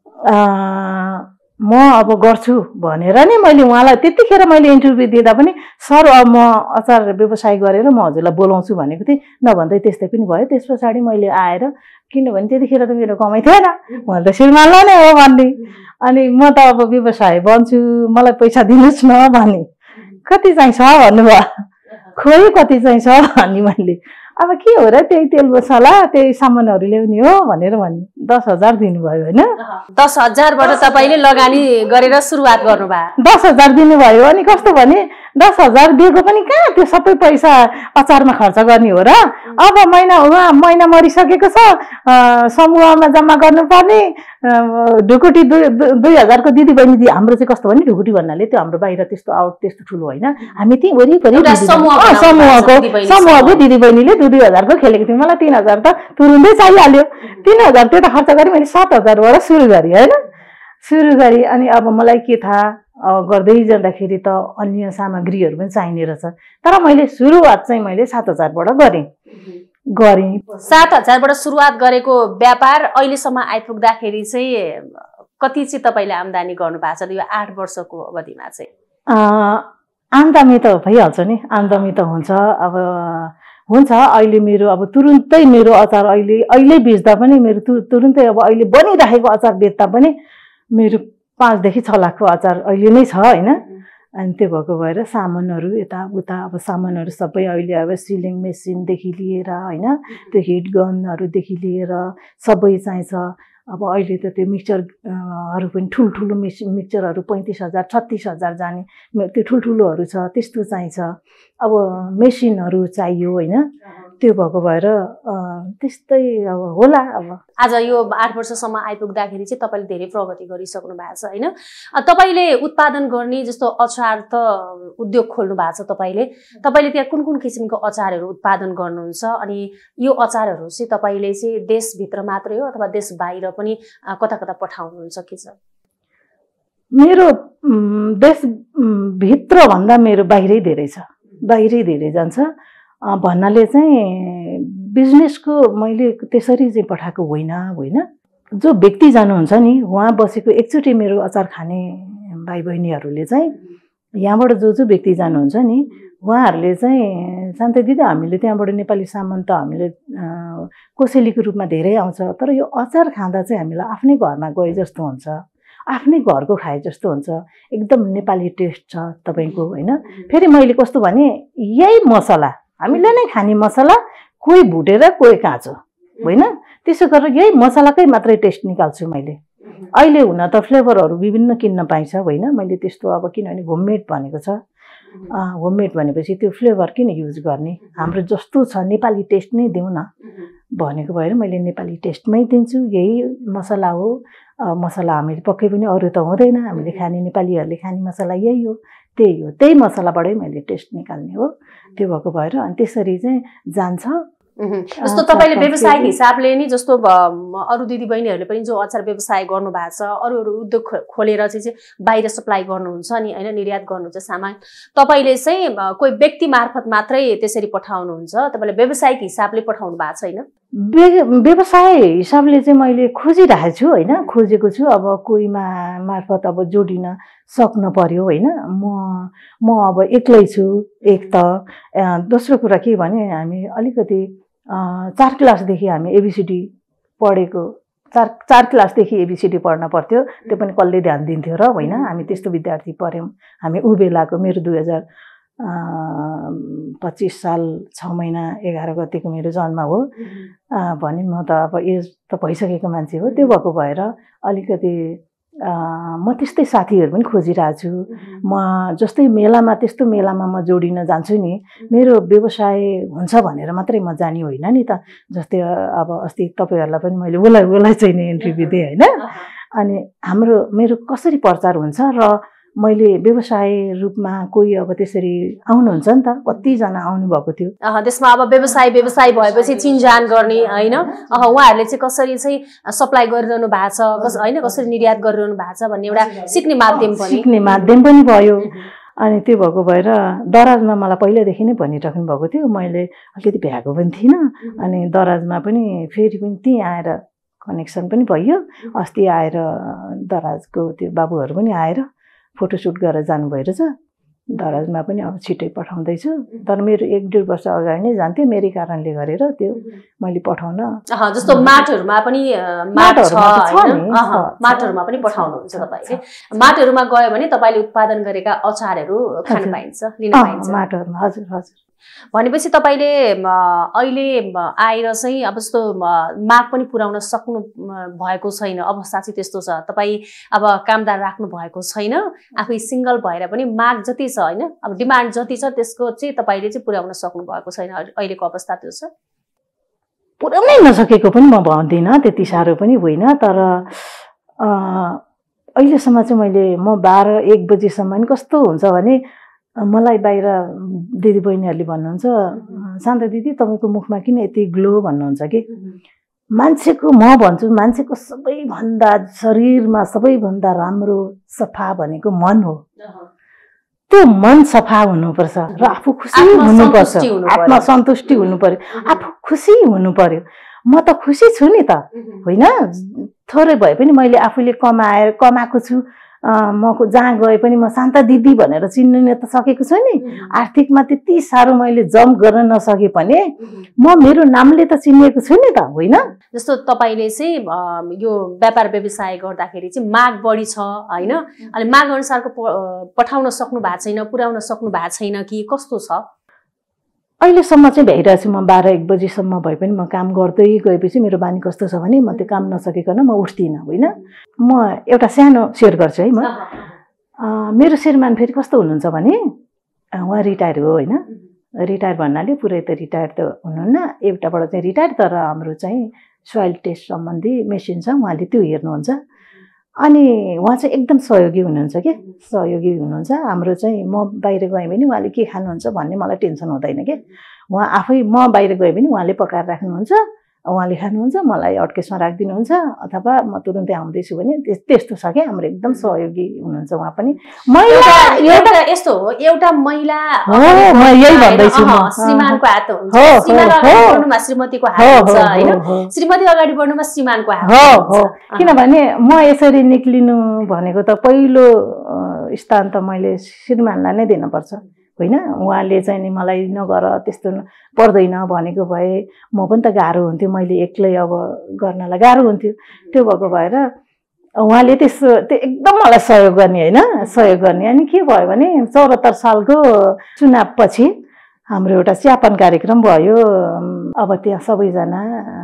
म अब गर्छु भनेर नि मैले उहाँलाई त्यतिखेर मैले इन्टरभ्यू दिँदा पनि सर अब म अचार व्यवसाय गरेर म हजुरलाई बोलाउँछु भनेको थिएँ नभन्दै त्यस्तै पनि भयो त्यस पछाडि मैले आएर किनभने त्यतिखेर त मेरो कमाइ थिएन मैले त श्रीमानलाई नै हो भन्ने अनि म त अब व्यवसाय बन्छु मलाई पैसा दिनुहोस् न भने कति चाहिन्छ भन्नुभयो खोइ कति चाहिन्छ भन्ने मैले अब के हो र त्यही तेल मसला त्यही सामानहरू ल्याउने हो भनेर भने दस हजार दिनुभयो होइन दस हजारबाट तपाईँले लगानी गरेर सुरुवात गर्नुभयो दस हजार दिनुभयो अनि कस्तो भने दस हजार दिएको पनि कहाँ त्यो सबै पैसा अचारमा खर्च गर्ने हो र अब महिना उहाँ महिना मरिसकेको छ समूहमा जम्मा गर्नुपर्ने ढुकुटी दुई दुई हजारको दिदी बहिनी हाम्रो चाहिँ कस्तो भने ढुकुटी भन्नाले त्यो हाम्रो बाहिर त्यस्तो आउट त्यस्तो ठुलो होइन हामी त्यही वरिपरि समूहको समूहको दिदी बहिनीले दुई दुई हजारको खेलेको थियौँ मलाई तिन हजार त तुरुन्तै चाहिहाल्यो तिन हजार त्यो त खर्च गरेँ मैले सात हजारबाट सुरु गरेँ होइन सुरु गरेँ अनि अब मलाई के थाहा गर्दै जाँदाखेरि त अन्य सामग्रीहरू पनि चाहिने रहेछ तर मैले सुरुवात चाहिँ मैले सात हजारबाट गरेँ गरेँ सात हजारबाट सुरुवात गरेको व्यापार अहिलेसम्म आइपुग्दाखेरि चाहिँ कति चाहिँ तपाईँले आम्दानी गर्नु भएको छ यो आठ वर्षको अवधिमा चाहिँ आम्दानी त भइहाल्छ नि आम्दानी त हुन्छ अब हुन्छ अहिले मेरो अब तुरुन्तै मेरो अचार अहिले अहिले बेच्दा पनि मेरो तु तुरुन्तै अब अहिले बनिराखेको अचार बेच्दा पनि मेरो पाँचदेखि छ लाखको अचार अहिले नै छ होइन अनि त्यो भएको भएर सामानहरू यताउता अब सामानहरू सबै अहिले अब सिलिङ मेसिनदेखि लिएर होइन त्यो हिट गनहरूदेखि लिएर सबै चाहिन्छ अब अहिले त त्यो मिक्सचरहरू पनि ठुल्ठुलो मेसिन मिक्सचरहरू पैँतिस हजार छत्तिस हजार जाने त्यो ठुल्ठुलोहरू छ त्यस्तो चाहिन्छ अब मेसिनहरू चाहियो होइन त्यो भएको भएर त्यस्तै अब होला अब आज यो आठ वर्षसम्म आइपुग्दाखेरि चाहिँ तपाईँले धेरै प्रगति गरिसक्नु भएको छ होइन तपाईँले उत्पादन गर्ने जस्तो अचार त उद्योग खोल्नु भएको छ तपाईँले तपाईँले त्यहाँ कुन कुन किसिमको अचारहरू उत्पादन गर्नुहुन्छ अनि यो अचारहरू चाहिँ तपाईँले चाहिँ देशभित्र मात्रै हो अथवा देश बाहिर पनि कता कता पठाउनुहुन्छ के छ मेरो देशभित्र भन्दा मेरो बाहिरै धेरै छ बाहिरै धेरै जान्छ भन्नाले चाहिँ बिजनेसको मैले त्यसरी चाहिँ पठाएको होइन होइन जो व्यक्ति जानुहुन्छ नि उहाँ बसेको एकचोटि मेरो अचार खाने भाइ बहिनीहरूले चाहिँ यहाँबाट जो जो व्यक्ति जानुहुन्छ नि उहाँहरूले चाहिँ शान्ता दिदी हामीले त्यहाँबाट नेपाली सामान त हामीले कोसेलीको रूपमा धेरै आउँछ तर यो अचार खाँदा चाहिँ हामीलाई आफ्नै घरमा गए जस्तो हुन्छ आफ्नै घरको खाए जस्तो हुन्छ एकदम नेपाली टेस्ट छ तपाईँको होइन फेरि मैले कस्तो भने यही मसला हामीले नै खाने मसला कोही भुटेर कोही काँचो होइन त्यसो गरेर यही मसलाकै मात्रै टेस्ट निकाल्छु मैले अहिले हुन त फ्लेभरहरू विभिन्न किन्न पाइन्छ होइन मैले त्यस्तो अब किनभने होममेड भनेको छ होममेड भनेपछि त्यो फ्लेभर किन युज गर्ने हाम्रो जस्तो छ नेपाली टेस्ट नै देऊ न भनेको भएर मैले नेपाली टेस्टमै दिन्छु यही मसला हो मसला हामीले पक्कै पनि अरू त हुँदैन हामीले खाने नेपालीहरूले खाने मसला यही हो त्यही हो त्यही मसलाबाटै मैले टेस्ट निकाल्ने हो त्यो भएको भएर अनि त्यसरी चाहिँ जान्छ जस्तो तपाईले व्यवसायिक हिसाबले नि जस्तो अरू दिदी बहिनीहरूले पनि जो अचार व्यवसाय गर्नु भएको छ अरू अरू उद्योग खोलेर चाहिँ बाहिर सप्लाई गर्नुहुन्छ नि हैन निर्यात गर्नुहुन्छ सामान तपाईले चाहिँ कोही व्यक्ति मार्फत मात्रै त्यसरी पठाउनुहुन्छ तपाईले व्यवसायिक हिसाबले पठाउनु भएको छैन व्यवसाय हिसाबले चाहिँ मैले खोजिरहेको छु हैन खोजेको छु अब कोहीमा मार्फत अब जोडिन सक्नु पर्यो हैन म म अब एक्लै छु एक त दोस्रो कुरा के भने हामी अलिकति चार क्लासदेखि हामी एबीसीडी पढेको चार चार क्लासदेखि एबीसीडी पढ्न पर्थ्यो त्यो पनि कसले ध्यान दिन्थ्यो र होइन हामी त्यस्तो विद्यार्थी पढ्यौँ हामी उ बेलाको मेरो दुई हजार पच्चिस साल छ महिना एघार गतिको मेरो जन्म हो भने म त अब एज त भइसकेको मान्छे हो त्यो भएको भएर अलिकति म त्यस्तै साथीहरू पनि खोजिरहेको छु म जस्तै मेलामा त्यस्तो मेलामा म जोडिन जान्छु नि मेरो व्यवसाय हुन्छ भनेर मात्रै म जाने होइन नि त जस्तै अब अस्ति तपाईँहरूलाई पनि मैले बोलाइ बोलाइ चाहिँ नि इन्टरभ्यू दिएँ होइन अनि हाम्रो मेरो कसरी प्रचार हुन्छ र मैले व्यवसाय रूपमा कोही अब त्यसरी आउनुहुन्छ नि त कतिजना आउनु भएको थियो त्यसमा अब व्यवसाय व्यवसाय भएपछि चिनजान गर्ने होइन उहाँहरूले चाहिँ कसरी चाहिँ सप्लाई गरिरहनु भएको छ होइन कसरी निर्यात गरिरहनु भएको छ भन्ने एउटा सिक्ने माध्यम पनि सिक्ने माध्यम पनि भयो अनि त्यो भएको भएर दराजमा मलाई पहिल्यैदेखि नै भनिराख्नु भएको थियो मैले अलिकति भ्याएको पनि थिइनँ अनि दराजमा पनि फेरि पनि त्यहीँ आएर कनेक्सन पनि भयो अस्ति आएर दराजको त्यो बाबुहरू पनि आएर फोटोसुट गरेर जानुभएको रहेछ दराजमा पनि अब छिटै पठाउँदैछु तर मेरो एक डेढ वर्ष अगाडि नै जान्थेँ मेरै कारणले गरेर त्यो मैले पठाउन जस्तो माटहरूमा पनि माट छ माटहरूमा पनि पठाउनुहुन्छ तपाईँले माटहरूमा गयो भने तपाईँले उत्पादन गरेका अचारहरू खान पाइन्छ लिन पाइन्छ माटहरूमा हजुर हजुर भनेपछि तपाईँले अहिले आएर चाहिँ अब जस्तो माग पनि पुर्याउन सक्नु भएको छैन अवस्था चाहिँ त्यस्तो छ तपाईँ अब कामदार राख्नु भएको छैन आफै सिङ्गल भएर पनि माग जति छ होइन अब डिमान्ड जति छ त्यसको चाहिँ तपाईँले चाहिँ पुर्याउन सक्नु भएको छैन अहिलेको अवस्था त्यो छ पुर्याउनै नसकेको पनि म भन्दिनँ त्यति साह्रो पनि होइन तर अहिलेसम्म चाहिँ मैले म बाह्र एक बजीसम्म कस्तो हुन्छ भने मलाई बाहिर दिदी बहिनीहरूले भन्नुहुन्छ शान्ता दिदी तपाईँको मुखमा किन यति ग्लो भन्नुहुन्छ कि मान्छेको म भन्छु मान्छेको सबैभन्दा शरीरमा सबैभन्दा राम्रो सफा भनेको मन हो त्यो मन सफा हुनुपर्छ र आफू खुसी हुनुपर्छ आत्मा सन्तुष्टि हुनु पर्यो आफू खुसी हुनु पर्यो म त खुसी छु नि त होइन थोरै भए पनि मैले आफूले कमाएर कमाएको छु म जहाँ गए पनि म शान्ता दिदी भनेर चिन्न त सकेको छु नि आर्थिकमा त्यति साह्रो मैले जम्प गर्न नसके पनि म मेरो नामले त चिनिएको छु नि त होइन जस्तो तपाईँले चाहिँ यो व्यापार व्यवसाय गर्दाखेरि चाहिँ माग बढी छ होइन अनि माग अनुसारको पठाउन सक्नु भएको छैन पुर्याउन सक्नु भएको छैन कि कस्तो छ अहिलेसम्म चाहिँ भ्याइरहेको छु म बाह्र एक बजीसम्म भए पनि म काम गर्दै गएपछि मेरो बानी कस्तो छ भने म त्यो काम नसकिकन म उठ्दिनँ होइन म एउटा सानो सेयर गर्छु है म मेरो श्रीमान फेरि कस्तो हुनुहुन्छ भने उहाँ रिटायर हो होइन रिटायर भन्नाले पुरै त रिटायर त हुनुहुन्न एउटाबाट चाहिँ रिटायर तर हाम्रो चाहिँ सोइल टेस्ट सम्बन्धी मेसिन छ उहाँले त्यो हेर्नुहुन्छ अनि उहाँ चाहिँ एकदम सहयोगी हुनुहुन्छ कि सहयोगी हुनुहुन्छ हाम्रो चाहिँ म बाहिर गएँ भने उहाँले के खानुहुन्छ भन्ने मलाई टेन्सन हुँदैन कि उहाँ आफै म बाहिर गएँ भने उहाँले पकाएर राख्नुहुन्छ उहाँले खानुहुन्छ, मलाई हटकेसमा राखिदिनुहुन्छ अथवा म तुरुन्तै आउँदैछु भने त्यस्तो छ क्या। हाम्रो एकदम सहयोगी हुनुहुन्छ उहाँ पनि। महिला एउटा यस्तो हो, एउटा महिला यही भन्दैछु श्रीमानको हात हुन्छ, श्रीमान अगाडि बढ्नुमा श्रीमतीको हात हुन्छ हैन, श्रीमती अगाडि बढ्नुमा श्रीमानको हात हुन्छ। किनभने म यसरी निक्लिनु भनेको त पहिलो स्थान त मैले श्रीमानलाई नै दिनुपर्छ होइन। उहाँले चाहिँ नि मलाई नगर त्यस्तो पर्दैन भनेको भए म पनि त गाह्रो हुन्थ्यो, मैले एक्लै अब गर्नलाई गाह्रो हुन्थ्यो। त्यो भएको भएर उहाँले त्यस्तो त्यो एकदम मलाई सहयोग गर्ने होइन, सहयोग गर्ने। अनि के भयो भने चौहत्तर सालको चुनावपछि हाम्रो एउटा चियापान कार्यक्रम भयो। अब त्यहाँ सबैजना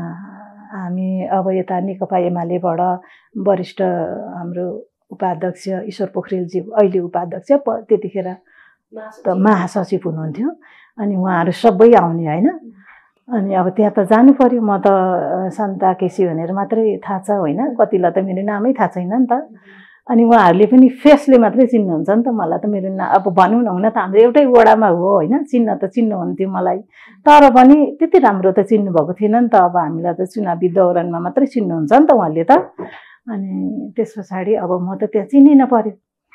हामी अब यता नेकपा एमालेबाट वरिष्ठ हाम्रो उपाध्यक्ष ईश्वर पोखरेलजी, अहिले उपाध्यक्ष, त्यतिखेर त महासचिव हुनुहुन्थ्यो। अनि उहाँहरू सबै आउने होइन। अनि अब त्यहाँ त जानु पर्यो। म त शान्ता केसी भनेर मात्रै थाहा छ होइन, कतिलाई त मेरो नामै थाहा छैन नि त। अनि उहाँहरूले पनि फेसले मात्रै चिन्नुहुन्छ नि त मलाई त। मेरो ना अब भनौँ न, हुन त हाम्रो एउटै वडामा हो होइन, चिन्न त चिन्नुहुन्थ्यो मलाई, तर पनि त्यति राम्रो त चिन्नुभएको थिएन नि त। अब हामीलाई त चुनावी दौरानमा मात्रै चिन्नुहुन्छ नि त उहाँले त। अनि त्यस पछाडि अब म त त्यहाँ चिनिन पर्यो।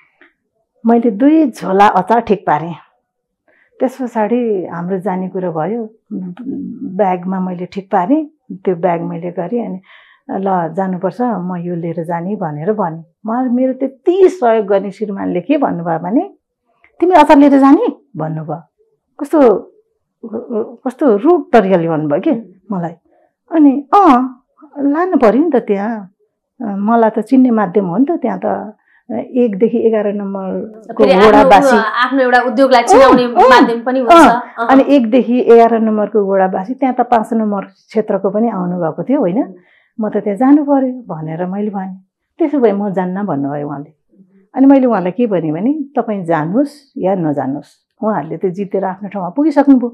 मैले दुई झोला अचार ठिक पारेँ। त्यस पछाडि हाम्रो जाने कुरो भयो, ब्यागमा मैले ठिक पारेँ, त्यो ब्याग मैले गरेँ। अनि ल जानुपर्छ, म यो लिएर जाने भनेर भने। म मेरो त्यति सहयोग गर्ने श्रीमानले के भन्नुभयो भने, तिमी अचार लिएर जाने भन्नुभयो। कस्तो कस्तो रुड तरिकाले भन्नुभयो कि मलाई। अनि अँ लानु पऱ्यो नि त, त्यहाँ मलाई त चिन्ने माध्यम हो नि त। त्यहाँ त एकदेखि एघार नम्बरको वडावासी आफ्नो एउटा उद्योगलाई चिनाउने माध्यम पनि हुन्छ। अनि एकदेखि एघार नम्बरको वडावासी त्यहाँ त पाँच नम्बर क्षेत्रको पनि आउनुभएको थियो होइन। म त त्यहाँ जानु पर्यो भनेर मैले भने। त्यसो भए म जान्न भन्नुभयो उहाँले। अनि मैले उहाँलाई के भने भने तपाईँ जानुहोस् या नजानुहोस्, उहाँहरूले त जितेर आफ्नो ठाउँमा पुगिसक्नुभयो।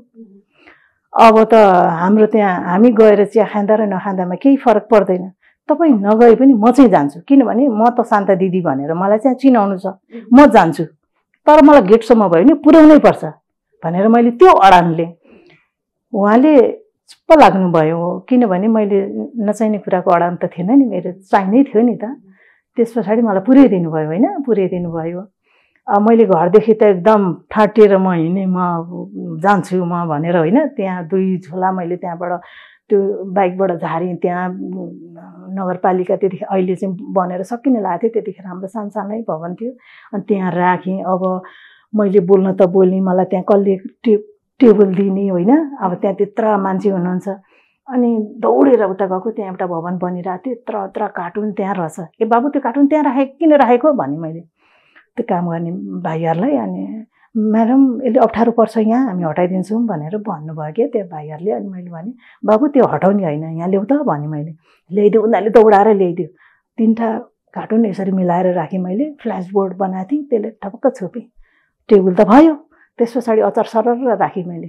अब त हाम्रो त्यहाँ हामी गएर चिया खाँदा र नखाँदामा केही फरक पर्दैन। तपाईँ नगए पनि म चाहिँ जान्छु, किनभने म त शान्ता दिदी भनेर मलाई चाहिँ चिनाउनु छ, म जान्छु। तर मलाई गेटसम्म भयो भने पुर्याउनै पर्छ भनेर मैले त्यो अडानले। उहाँले चुप्प लाग्नुभयो, किनभने मैले नचाहिने कुराको अडान त थिएन नि, मेरो चाहिनै थियो नि त। त्यस पछाडि मलाई पुर्याइदिनु भयो होइन, पुर्याइदिनु भयो। मैले घरदेखि त एकदम ठाटिएर म हिँडेँ, म जान्छु म भनेर होइन। त्यहाँ दुई झोला मैले त्यहाँबाट त्यो बाइकबाट झारेँ। त्यहाँ नगरपालिका त्यतिखेर अहिले चाहिँ बनेर सकिने लागेको थियो, त्यतिखेर हाम्रो सानसानै भवन थियो। अनि त्यहाँ राखेँ। अब मैले बोल्न त बोल्ने, मलाई त्यहाँ कसले टे टेबल दिने होइन। अब त्यहाँ त्यत्र मान्छे हुनुहुन्छ। अनि दौडेर उता गएको, त्यहाँ एउटा भवन बनिरहेको थियो, यत्र यत्र कार्टुन त्यहाँ रहेछ। ए बाबु त्यो कार्टुन त्यहाँ राखेको किन राखेको भने मैले त्यो काम गर्ने भाइहरूलाई। अनि म्याडम यसले अप्ठ्यारो पर्छ, यहाँ हामी हटाइदिन्छौँ भनेर भन्नुभयो क्या त्यो भाइहरूले। अनि मैले भने बाबु त्यो हटाउने होइन, यहाँ ल्याउ त भने। मैले ल्याइदियो, उनीहरूले दौडाएर ल्याइदियो। तिनवटा कार्टुन यसरी मिलाएर राखेँ मैले, फ्ल्यास बोर्ड बनाएको थिएँ, त्यसले ठपक्क छोपेँ। टेबल त भयो। त्यस पछाडि अचार सरर राखेँ मैले।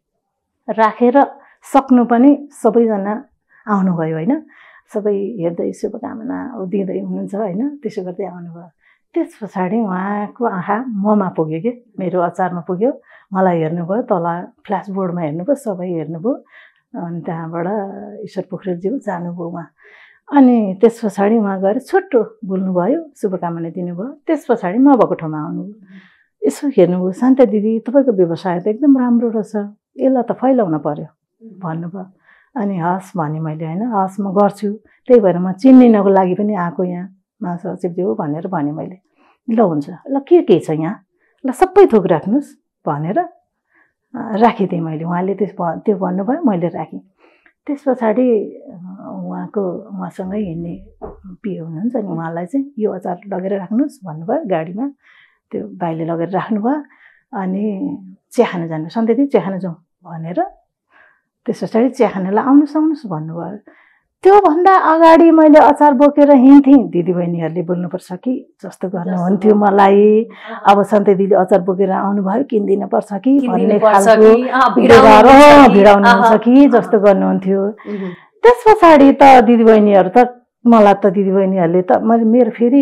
राखेर सक्नु पनि सबैजना आउनुभयो होइन। सबै हेर्दै शुभकामना दिँदै हुनुहुन्छ होइन, त्यसो गर्दै आउनुभयो। त्यस पछाडि उहाँको आँखा ममा पुग्यो कि, मेरो अचारमा पुग्यो। मलाई हेर्नुभयो, तल फ्ल्यास बोर्डमा हेर्नुभयो, सबै हेर्नुभयो। अनि त्यहाँबाट ईश्वर पोखरेलज्यू जानुभयो उहाँ। अनि त्यस पछाडि उहाँ गएर छोटो बोल्नुभयो, शुभकामना दिनुभयो। त्यस पछाडि म भएको ठाउँमा आउनुभयो। यसो हेर्नुभयो, शान्ता दिदी तपाईँको व्यवसाय त एकदम राम्रो रहेछ, यसलाई त फैलाउन पर्यो भन्नुभयो। अनि हस् भने मैले होइन, हस् म गर्छु, त्यही भएर म चिन्निनको लागि पनि आएको यहाँ महासचिवज्यू भनेर भने मैले। ल हुन्छ, ल के के छ यहाँ, ल सबै थोक राख्नुहोस् भनेर राखिदिएँ मैले। उहाँले त्यस त्यो भन्नुभयो, मैले राखेँ। त्यस पछाडि उहाँको उहाँसँगै हिँड्ने पिए हुनुहुन्छ नि, उहाँलाई चाहिँ यो अचार लगेर राख्नुहोस् भन्नुभयो गाडीमा। त्यो भाइले लगेर राख्नुभयो। अनि चिया खान जानु, सन्ध्या दिदी चिया खान जाउँ भनेर त्यस पछाडि चिया खानलाई आउनुहोस् आउनुहोस् भन्नुभयो। त्योभन्दा अगाडि मैले अचार बोकेर हिँड्थेँ, दिदीबहिनीहरूले बोल्नुपर्छ कि जस्तो गर्नुहुन्थ्यो मलाई। अब सन्ते दिदीले अचार बोकेर आउनुभयो, किनिदिनु पर्छ कि भन्ने खालको भिडाउनुहुन्छ कि जस्तो गर्नुहुन्थ्यो। त्यस पछाडि त दिदीबहिनीहरू त मलाई त दिदीबहिनीहरूले त मैले मेरो फेरि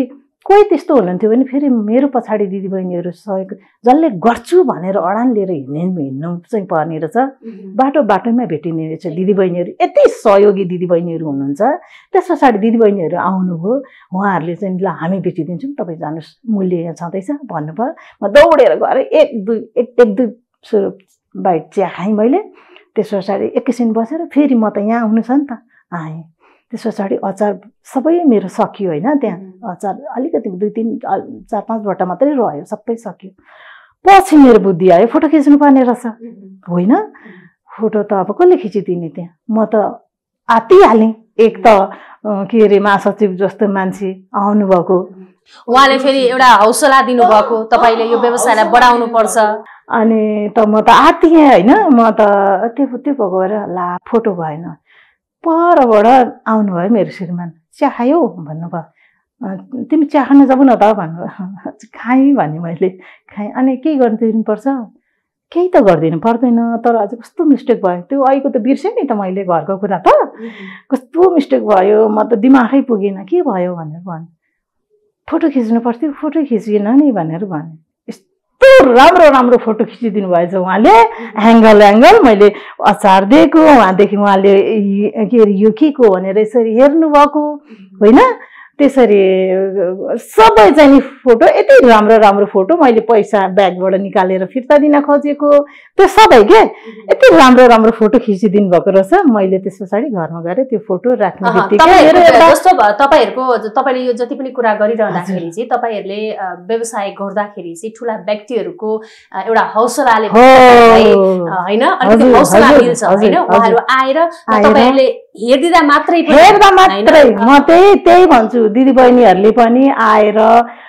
कोही त्यस्तो हुनुहुन्थ्यो भने फेरि मेरो पछाडि दिदीबहिनीहरू सहयोग जसले गर्छु भनेर अडान लिएर हिँड्ने हिँड्नु चाहिँ पर्ने रहेछ। बाटो बाटोमा भेटिने रहेछ दिदीबहिनीहरू, यति सहयोगी दिदीबहिनीहरू हुनुहुन्छ। त्यस पछाडि दिदीबहिनीहरू आउनुभयो, उहाँहरूले चाहिँ ल हामी बेचिदिन्छौँ, तपाईँ जानुहोस्, मूल्य यहाँ छँदैछ भन्नुभयो। म दौडेर गएर एक दुई एक एक दुई बाइट चिया खाएँ मैले। त्यस पछाडि एकैछिन बसेर फेरि म त यहाँ आउनु छ नि त आएँ। त्यस पछाडि अचार सबै मेरो सकियो होइन, त्यहाँ अचार अलिकति दुई तिन चार पाँचवटा मात्रै रह्यो, सबै सकियो। पछि मेरो बुद्धि आयो फोटो खिच्नु पर्ने रहेछ होइन। फोटो त अब कसले खिचिदिने, त्यहाँ म त आत्तिहालेँ। एक त के अरे महासचिव जस्तो मान्छे आउनुभएको, उहाँले फेरि एउटा हौसला दिनुभएको तपाईँले यो व्यवसायलाई बढाउनु पर्छ। अनि त म त आत्तिएँ होइन। म त त्यो त्यो गएर ला फोटो भएन। परबाट आउनुभयो मेरो श्रीमान, चिया खायो भन्नुभयो, तिमी चिया खान जाऊ न त भन्नुभयो। खाएँ भने मैले खाएँ। अनि के गरिदिनुपर्छ, केही त गरिदिनु पर्दैन, तर अझ कस्तो मिस्टेक भयो त्यो अहिलेको त बिर्सेँ नि त मैले घरको कुरा त, कस्तो मिस्टेक भयो, म त दिमागै पुगेन के भयो भनेर भने। फोटो खिच्नु पर्थ्यो, फोटो खिचिएन नि भनेर भने। यस्तो राम्रो राम्रो फोटो खिचिदिनु भएछ उहाँले, एङ्गल एङ्गल मैले अचार दिएको, उहाँदेखि उहाँले के अरे यो के को भनेर यसरी हेर्नुभएको होइन। त्यसरी सबै चाहिँ नि फोटो यति राम्रो राम्रो फोटो मैले पैसा ब्यागबाट निकालेर फिर्ता दिन खोजेको त्यो सबै के यति राम्रो राम्रो फोटो खिचिदिनु भएको रहेछ। मैले त्यस पछाडि घरमा गएर त्यो फोटो राख्ने बित्तिकै जस्तो तपाईँहरूको तपाईँले यो जति पनि कुरा गरिरहँदाखेरि चाहिँ तपाईँहरूले व्यवसाय गर्दाखेरि चाहिँ ठुला व्यक्तिहरूको एउटा हौसलाले होइन अलिकति हौसला मिल्छ होइन। उहाँहरू आएर तपाईँहरूले हेरिदिँदा मात्रै हेर्दा मात्रै म त्यही त्यही भन्छु, दिदीबहिनीहरूले पनि आएर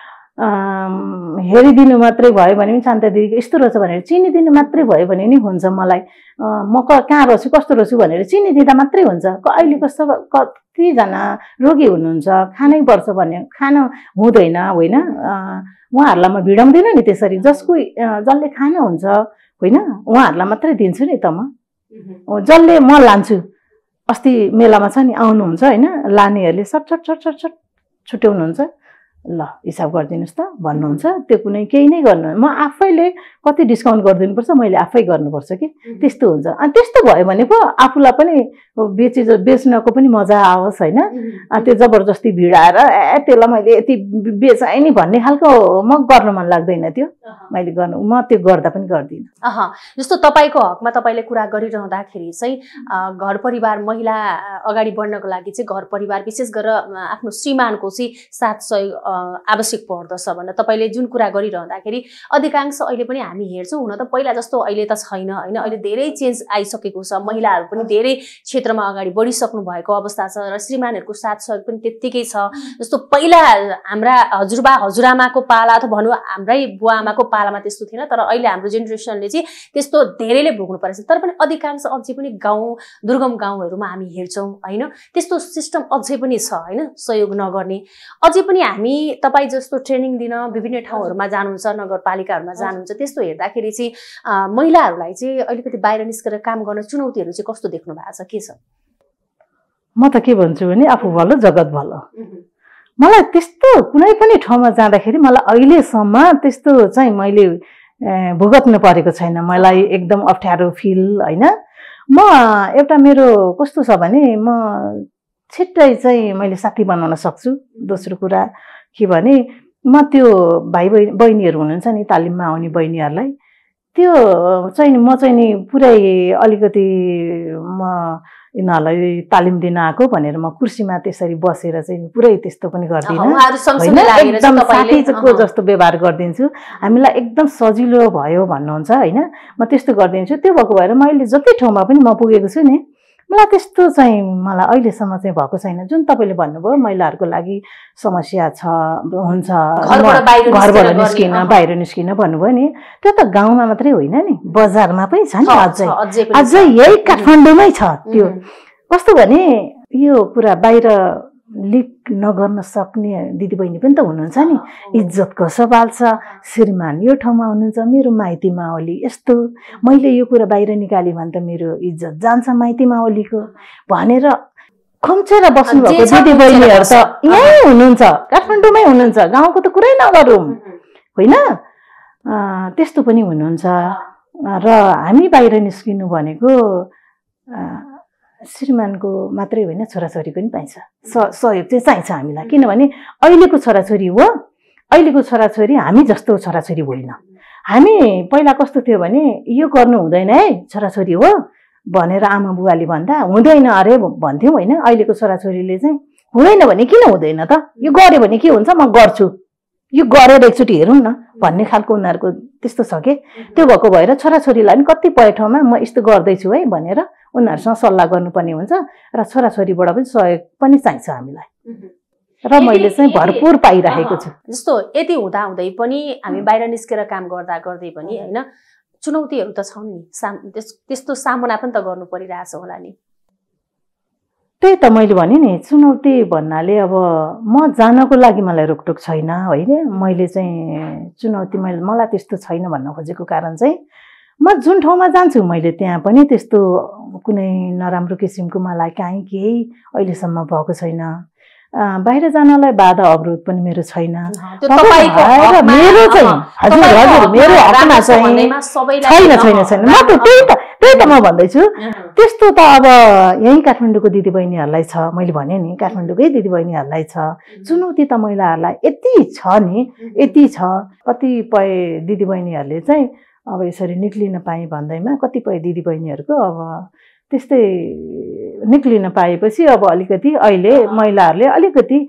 हेरिदिनु मात्रै भयो भने पनि शान्ता दिदीको यस्तो रहेछ भनेर चिनिदिनु मात्रै भयो भने नि हुन्छ। मलाई म कहाँ रहेछु कस्तो रहेछु भनेर चिनिदिँदा मात्रै हुन्छ। अहिले कस्तो कतिजना रोगी हुनुहुन्छ, खानै पर्छ भन्ने खाना हुँदैन होइन। उहाँहरूलाई म भिडाउँदिनँ नि त्यसरी, जसको जसले खाना हुन्छ होइन उहाँहरूलाई मात्रै दिन्छु नि त म, जसले म लान्छु। अस्ति मेलामा छ नि आउनुहुन्छ होइन, लानेहरूले सट सट सट सट सट छुट्याउनुहुन्छ, ल हिसाब गरिदिनुहोस् त भन्नुहुन्छ। त्यो कुनै केही नै गर्नु, म आफैले कति डिस्काउन्ट गरिदिनुपर्छ मैले आफै गर्नुपर्छ कि त्यस्तो हुन्छ। अनि त्यस्तो भयो भने पो आफूलाई पनि बेचे बेच्नको पनि मजा आओस् होइन। त्यो जबरजस्ती भिडाएर ए त्यसलाई मैले यति बेचाएँ नि भन्ने खालको म गर्न मन लाग्दैन, त्यो मैले गर्नु म त्यो गर्दा पनि गर्दिनँ। अह जस्तो तपाईँको हकमा तपाईँले कुरा गरिरहँदाखेरि चाहिँ घर परिवार महिला अगाडि बढ्नको लागि चाहिँ घर परिवार विशेष गरेर आफ्नो श्रीमानको चाहिँ साथ सहयोग आवश्यक पर्दछ भनेर तपाईँले जुन कुरा गरिरहँदाखेरि अधिकांश अहिले पनि हामी हेर्छौँ। हुन त पहिला जस्तो अहिले त छैन होइन, अहिले धेरै चेन्ज आइसकेको छ, महिलाहरू पनि धेरै क्षेत्रमा अगाडि बढिसक्नु भएको अवस्था छ र श्रीमानहरूको साथ सहयोग पनि त्यत्तिकै छ। जस्तो पहिला हाम्रा हजुरबा हजुरआमाको पाला अथवा भनौँ हाम्रै बुवा आमाको पालामा त्यस्तो थिएन, तर अहिले हाम्रो जेनेरेसनले चाहिँ त्यस्तो धेरैले भोग्नु परेछ। तर पनि अधिकांश अझै पनि गाउँ दुर्गम गाउँहरूमा हामी हेर्छौँ होइन, त्यस्तो सिस्टम अझै पनि छ होइन, सहयोग नगर्ने। अझै पनि हामी तपाईँ जस्तो ट्रेनिङ दिन विभिन्न ठाउँहरूमा जानुहुन्छ, नगरपालिकाहरूमा जानुहुन्छ, त्यस्तो हेर्दाखेरि चाहिँ महिलाहरूलाई चाहिँ अलिकति बाहिर निस्केर काम गर्न चुनौतीहरू चाहिँ कस्तो देख्नु भएको छ, के छ? म त के भन्छु भने आफू भलो जगत भलो। मलाई त्यस्तो कुनै पनि ठाउँमा जाँदाखेरि मलाई अहिलेसम्म त्यस्तो चाहिँ मैले भुगत्नु परेको छैन। मलाई एकदम अप्ठ्यारो फिल होइन। म एउटा मेरो कस्तो छ भने म छिट्टै चाहिँ मैले साथी बनाउन सक्छु। दोस्रो कुरा के भने म त्यो भाइ बहिनी बहिनीहरू हुनुहुन्छ नि तालिममा आउने बहिनीहरूलाई त्यो चाहिँ म चाहिँ नि पुरै अलिकति म यिनीहरूलाई तालिम दिन आएको भनेर म कुर्सीमा त्यसरी बसेर चाहिँ पुरै त्यस्तो पनि गर्दिनँ, एकदम साथीको जस्तो व्यवहार गरिदिन्छु। हामीलाई एकदम सजिलो भयो भन्नुहुन्छ होइन, म त्यस्तो गरिदिन्छु। त्यो भएको भएर मैले जति ठाउँमा पनि म पुगेको छु नि, मलाई त्यस्तो चाहिँ मलाई अहिलेसम्म चाहिँ भएको छैन। जुन तपाईँले भन्नुभयो महिलाहरूको लागि समस्या छ हुन्छ घरबाट निस्किन बाहिर निस्किन भन्नुभयो नि, त्यो त गाउँमा मात्रै होइन नि बजारमा पनि छ नि, अझै अझै यही काठमाडौँमै छ। त्यो कस्तो भने यो कुरा बाहिर लिक नगर्न सक्ने दिदीबहिनी पनि त हुनुहुन्छ नि, इज्जतको सवाल छ। श्रीमान यो ठाउँमा हुनुहुन्छ, मेरो माइती मावली यस्तो, मैले यो कुरा बाहिर निकालेँ भने त मेरो इज्जत जान्छ माइती मावलीको भनेर खुम्चेर बस्नुभएको दिदीबहिनीहरू त यहीँ हुनुहुन्छ, काठमाडौँमै हुनुहुन्छ, गाउँको त कुरै नगरौँ होइन। त्यस्तो पनि हुनुहुन्छ र हामी बाहिर निस्किनु भनेको श्रीमानको मात्रै होइन, छोराछोरीको पनि पाइन्छ, सहयोग चाहिँ चाहिन्छ हामीलाई। किनभने अहिलेको छोराछोरी हो, अहिलेको छोराछोरी हामी जस्तो छोराछोरी होइन। हामी पहिला कस्तो थियो भने यो गर्नु हुँदैन है छोराछोरी हो भनेर आमा बुवाले भन्दा हुँदैन अरे भन्थ्यौँ होइन। अहिलेको छोराछोरीले चाहिँ हुँदैन भने किन हुँदैन त, यो गऱ्यो भने के हुन्छ, म गर्छु, यो गरेर एकचोटि हेरौँ न भन्ने खालको उनीहरूको त्यस्तो छ कि। त्यो भएको भएर छोराछोरीलाई पनि कतिपय ठाउँमा म यस्तो गर्दैछु है भनेर उनीहरूसँग सल्लाह गर्नुपर्ने हुन्छ र छोराछोरीबाट पनि सहयोग पनि चाहिन्छ हामीलाई र मैले चाहिँ भरपुर पाइरहेको छु। जस्तो यति हुँदा हुँदै पनि हामी बाहिर निस्केर काम गर्दा गर्दै पनि होइन चुनौतीहरू त छन् नि, साम त्यस्तो सामना पनि त गर्नु परिरहेछ होला नि। त्यही त मैले भने नि, चुनौती भन्नाले अब म जानको लागि मलाई रोकटोक छैन होइन। मैले चाहिँ चुनौती मैले मलाई त्यस्तो छैन भन्न खोजेको कारण चाहिँ म जुन ठाउँमा जान्छु मैले त्यहाँ पनि त्यस्तो कुनै नराम्रो किसिमको मलाई काहीँ केही अहिलेसम्म भएको छैन। बाहिर जानलाई बाधा अवरोध पनि मेरो छैन। मेरो चाहिँ हजुर हजुर मेरो हकमा चाहिँ छैन छैन छैन म त त्यही त त्यही त म भन्दैछु। त्यस्तो त अब यहीँ काठमाडौँको दिदीबहिनीहरूलाई छ, मैले भने नि काठमाडौँकै दिदीबहिनीहरूलाई छ। चुनौती त महिलाहरूलाई यति छ नि, यति छ। कतिपय दिदीबहिनीहरूले चाहिँ अब यसरी निक्लिन पाएँ भन्दैमा कतिपय दिदीबहिनीहरूको अब त्यस्तै निक्लिन पाएपछि अब अलिकति अहिले महिलाहरूले अलिकति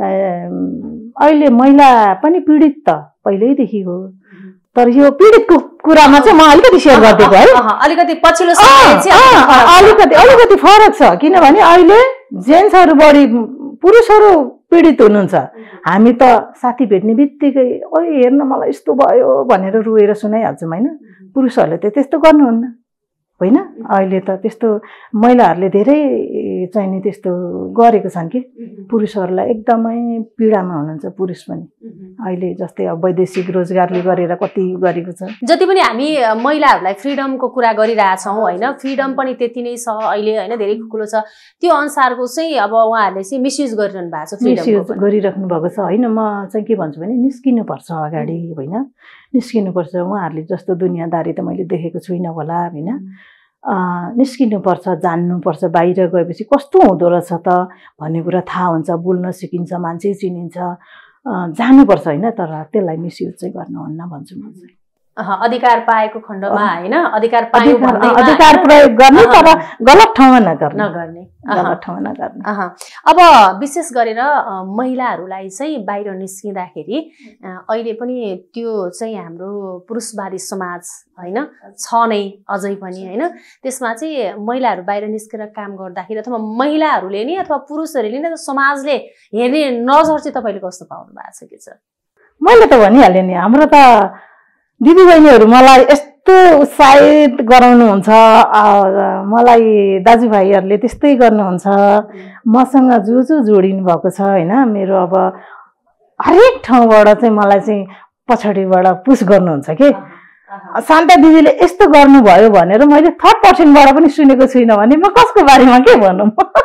अहिले महिला पनि पीडित त पहिल्यैदेखि हो, तर यो पीडितको कुरामा चाहिँ म अलिकति सेयर गरिदिएको है, अलिकति पछिल्लो अलिकति अलिकति फरक छ। किनभने अहिले जेन्ट्सहरू बढी पुरुषहरू पीडित हुनुहुन्छ। हामी त साथी भेट्ने बित्तिकै ओ हेर्न मलाई यस्तो भयो भनेर रोएर सुनाइहाल्छौँ होइन। पुरुषहरूले त त्यस्तो गर्नुहुन्न होइन। अहिले त त्यस्तो महिलाहरूले धेरै चाहिँ नि त्यस्तो गरेको छन् कि पुरुषहरूलाई एकदमै पीडामा हुनुहुन्छ पुरुष पनि। अहिले जस्तै अब वैदेशिक रोजगारले गरेर कति गरेको छ। जति पनि हामी महिलाहरूलाई फ्रिडमको कुरा गरिरहेछौँ होइन, फ्रिडम पनि त्यति नै छ अहिले होइन, धेरै ठुलो छ। त्यो अनुसारको चाहिँ अब उहाँहरूले चाहिँ मिसयुज गरिरहनु भएको छ, मिसयुज गरिराख्नु भएको छ होइन। म चाहिँ के भन्छु भने निस्किनुपर्छ अगाडि होइन, निस्किनुपर्छ। उहाँहरूले जस्तो दुनियाँदारी त मैले देखेको छुइनँ होला होइन। निस्किनुपर्छ, जान्नुपर्छ, बाहिर गएपछि कस्तो हुँदो रहेछ त भन्ने कुरा थाहा हुन्छ, बोल्न सिकिन्छ, मान्छे चिनिन्छ, जानुपर्छ होइन। तर त्यसलाई मिसयुज चाहिँ गर्नुहुन्न भन्छु म चाहिँ। अधिकार पाएको खण्डमा होइन, अधिकार अधिकार प्रयोग गर्ने तर गलत ठाउँमा नगर्ने नगर्ने गलत ठाउँमा नगर्ने। अब विशेष गरेर महिलाहरूलाई चाहिँ बाहिर निस्किँदाखेरि अहिले पनि त्यो चाहिँ हाम्रो पुरुषवादी समाज होइन छ नै अझै पनि होइन। त्यसमा चाहिँ महिलाहरू बाहिर निस्केर काम गर्दाखेरि अथवा महिलाहरूले नि अथवा पुरुषहरूले नि समाजले हेर्ने नजर चाहिँ तपाईँले कस्तो पाउनु भएको छ के छ? मैले त भनिहालेँ नि, हाम्रो त दिदीबहिनीहरू मलाई यस्तो उत्साहित गराउनुहुन्छ, मलाई दाजुभाइहरूले त्यस्तै गर्नुहुन्छ, मसँग जो जो जोडिनु भएको छ होइन। मेरो अब हरेक ठाउँबाट चाहिँ मलाई चाहिँ पछाडिबाट पुस गर्नुहुन्छ कि शान्ता दिदीले यस्तो गर्नुभयो भनेर मैले थर्ड पर्सनबाट पनि सुनेको छुइनँ भने म कसको बारेमा के भनौँ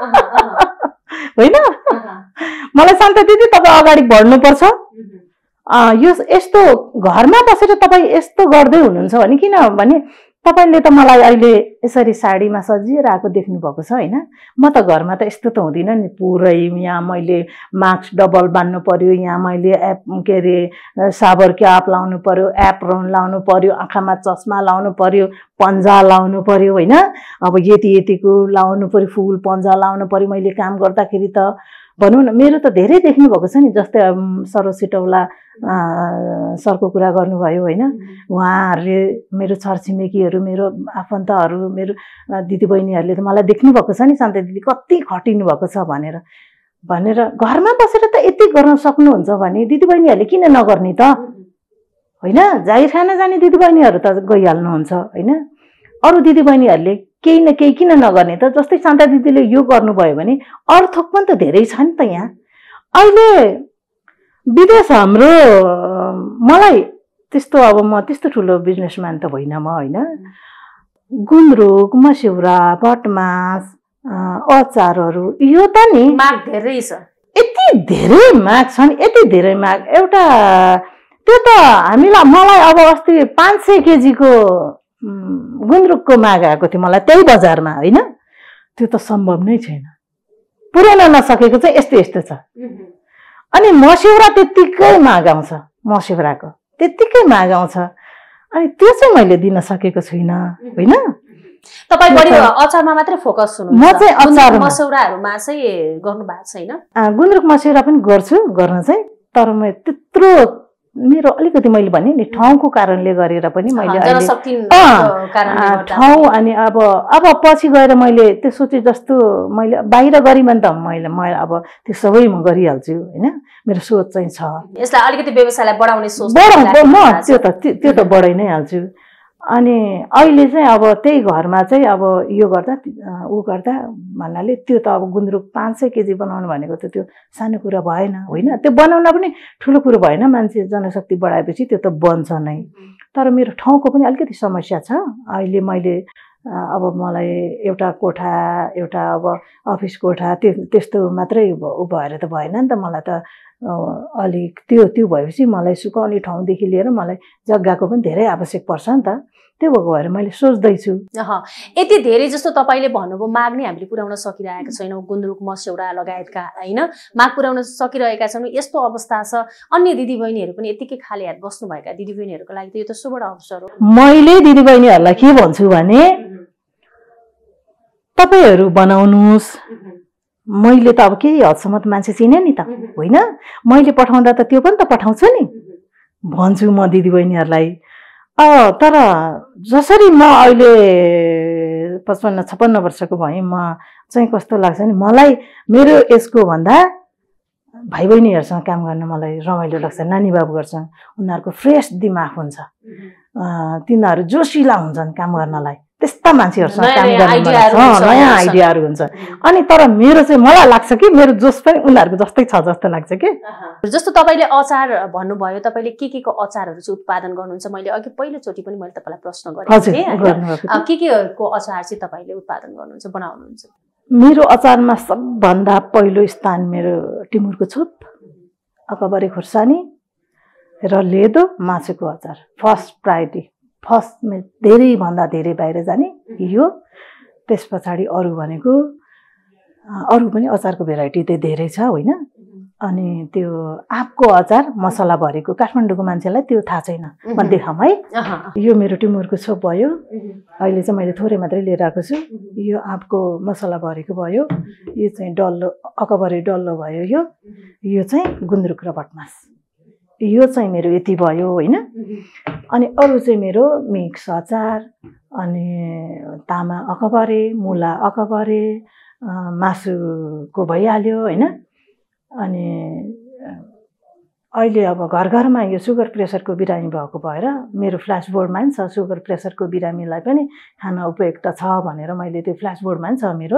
होइन। मलाई शान्ता दिदी तपाईँ अगाडि बढ्नुपर्छ, यो यस्तो घरमा बसेर तपाईँ यस्तो गर्दै हुनुहुन्छ भने किनभने तपाईँले त मलाई अहिले यसरी साडीमा सजिएर आएको देख्नु भएको छ होइन। म त घरमा त यस्तो त हुँदिनँ नि, पुरै यहाँ मैले मास्क डबल बान्नु पर्यो, यहाँ मैले एप के अरे साबर क्याप लाउनु पर्यो, एप्रोन लाउनु पर्यो, आँखामा चस्मा लाउनु पर्यो, पन्जा लाउनु पर्यो होइन। अब यति यतिको लाउनु पर्यो, फुल पन्जा लाउनु पर्यो। मैले काम गर्दाखेरि त भनौँ न मेरो त धेरै देख्नु भएको छ नि। जस्तै सरोज सिटौला सरको कुरा गर्नुभयो होइन, उहाँहरूले मेरो छरछिमेकीहरू, मेरो आफन्तहरू, मेरो दिदीबहिनीहरूले त मलाई देख्नु भएको छ नि शान्ता दिदी कति खटिनु भएको छ भनेर भनेर घरमा बसेर त यति गर्न सक्नुहुन्छ भने दिदीबहिनीहरूले किन नगर्ने त होइन। जागिर खान जाने दिदीबहिनीहरू त गइहाल्नुहुन्छ होइन। अरू दिदीबहिनीहरूले केही न केही किन नगर्ने त? जस्तै शान्ता दिदीले यो गर्नुभयो भने अरू थोक पनि त धेरै छ नि त यहाँ। अहिले विदेश हाम्रो मलाई त्यस्तो अब म त्यस्तो ठुलो बिजनेसम्यान त होइन म होइन। गुन्द्रुक, मस्यौरा, भटमास अचारहरू यो त नि माग धेरै छ, यति धेरै माग छन्, यति धेरै माग। एउटा त्यो त हामीलाई मलाई अब अस्ति पाँच सय केजीको गुन्द्रुकको माग आएको थियो मलाई त्यही बजारमा, होइन? त्यो त सम्भव नै छैन, पुर्याउन नसकेको चाहिँ यस्तो यस्तो छ। अनि मस्यौरा त्यत्तिकै माग आउँछ, मस्यौराको त्यत्तिकै माग आउँछ, अनि त्यो चाहिँ मैले दिन सकेको छुइनँ, होइन? तपाईँ बढी अचारमा मात्रै फोकस हुनुहुन्छ, म चाहिँ अचार मस्यौराहरूमा चाहिँ गर्नु भएको छैन? गुन्द्रुक मस्यौरा पनि गर्छु गर्न चाहिँ, तर म त्यत्रो मेरो अलिकति मैले भने नि ठाउँको कारणले गरेर पनि मैले ठाउँ अनि अब अब पछि गएर मैले त्यो सोचे जस्तो मैले बाहिर गरिम नि त मैले मैले अब त्यो सबै म गरिहाल्छु, होइन? मेरो सोच चाहिँ छ यसलाई अलिकति व्यवसायलाई बढाउने सोच, बढाउ म त्यो त त्यो त बढाइ नै हाल्छु। अनि अहिले चाहिँ अब त्यही घरमा चाहिँ अब यो गर्दा ऊ गर्दा भन्नाले त्यो त अब गुन्द्रुक पाँच सय केजी बनाउनु भनेको त त्यो सानो कुरा भएन, होइन? त्यो बनाउन पनि ठुलो कुरो भएन, मान्छे जनशक्ति बढाएपछि त्यो त बन्छ नै। तर मेरो ठाउँको पनि अलिकति समस्या छ। अहिले मैले अब मलाई एउटा कोठा एउटा अब अफिस कोठा त्यो त्यस्तो मात्रै उ भएर त भएन नि त, मलाई त अलिक त्यो त्यो भएपछि मलाई सुकाउने ठाउँदेखि लिएर मलाई जग्गाको पनि धेरै आवश्यक पर्छ नि त, त्यो भएको भएर मैले सोच्दैछु। यति धेरै जस्तो तपाईँले भन्नुभयो माग नै हामीले पुर्याउन सकिरहेका छैनौँ, गुन्द्रुक मस्यौरा लगायतका, होइन? माग पुर्याउन सकिरहेका छैनौँ, यस्तो अवस्था छ। अन्य दिदीबहिनीहरू पनि यतिकै खाली हात बस्नुभएका दिदीबहिनीहरूको लागि त यो त सुबड अवसर हो। मैले दिदीबहिनीहरूलाई के भन्छु भने तपाईँहरू बनाउनुहोस्, मैले त अब केही हदसम्म त मान्छे चिने नि त, होइन? मैले पठाउँदा त त्यो पनि त पठाउँछु नि भन्छु म दिदीबहिनीहरूलाई। अँ तर जसरी म अहिले पचपन्न छप्पन्न वर्षको भएँ, म चाहिँ कस्तो लाग्छ नि मलाई मेरो यसको भन्दा भाइ बहिनीहरूसँग काम गर्न मलाई रमाइलो लाग्छ। नानी बाबुहरूसँग उनीहरूको फ्रेस दिमाग हुन्छ, तिनीहरू जोसिला हुन्छन् काम गर्नलाई, त्यस्ता मान्छेहरूसँग काम गर्न नयाँ आइडियाहरू हुन्छ। अनि तर मेरो चाहिँ मलाई लाग्छ कि मेरो जोस पनि उनीहरूको जस्तै छ जस्तो लाग्छ कि। जस्तो तपाईँले अचार भन्नुभयो, तपाईँले के के को अचारहरू चाहिँ उत्पादन गर्नुहुन्छ? मैले अघि पहिलोचोटि पनि मैले तपाईँलाई प्रश्न गरेको थिएँ, के के को अचार चाहिँ तपाईँले उत्पादन गर्नुहुन्छ, बनाउनुहुन्छ? मेरो अचारमा सबभन्दा पहिलो स्थान मेरो टिमुरको छोप, अकबरे खुर्सानी र लेदो मासुको अचार फर्स्ट प्रायोरिटी, फर्स्टमा धेरैभन्दा धेरै बाहिर जाने यो। त्यस पछाडि अरू भनेको अरू पनि अचारको भेराइटी त धेरै छ, होइन? अनि त्यो आँपको अचार मसला भरेको काठमाडौँको मान्छेलाई त्यो थाहा छैन, म देखाऊँ है। यो मेरो टिमुरको छोप भयो, अहिले चाहिँ मैले थोरै मात्रै लिएर आएको छु। यो आँपको मसला भरेको भयो, यो चाहिँ डल्लो अकबरे डल्लो भयो, यो यो चाहिँ गुन्द्रुक र भटमास, यो चाहिँ मेरो यति भयो, होइन? अनि अरू चाहिँ मेरो मिक्स अचार, अनि तामा अकबरे, मुला अकबरे, मासुको भइहाल्यो, होइन? अनि अहिले अब घर घरमा यो सुगर प्रेसरको बिरामी भएको भएर मेरो फ्ल्यासबोर्डमा पनि छ, सुगर प्रेसरको बिरामीलाई पनि खान उपयुक्त छ भनेर मैले त्यो फ्ल्यासबोर्डमा पनि छ मेरो।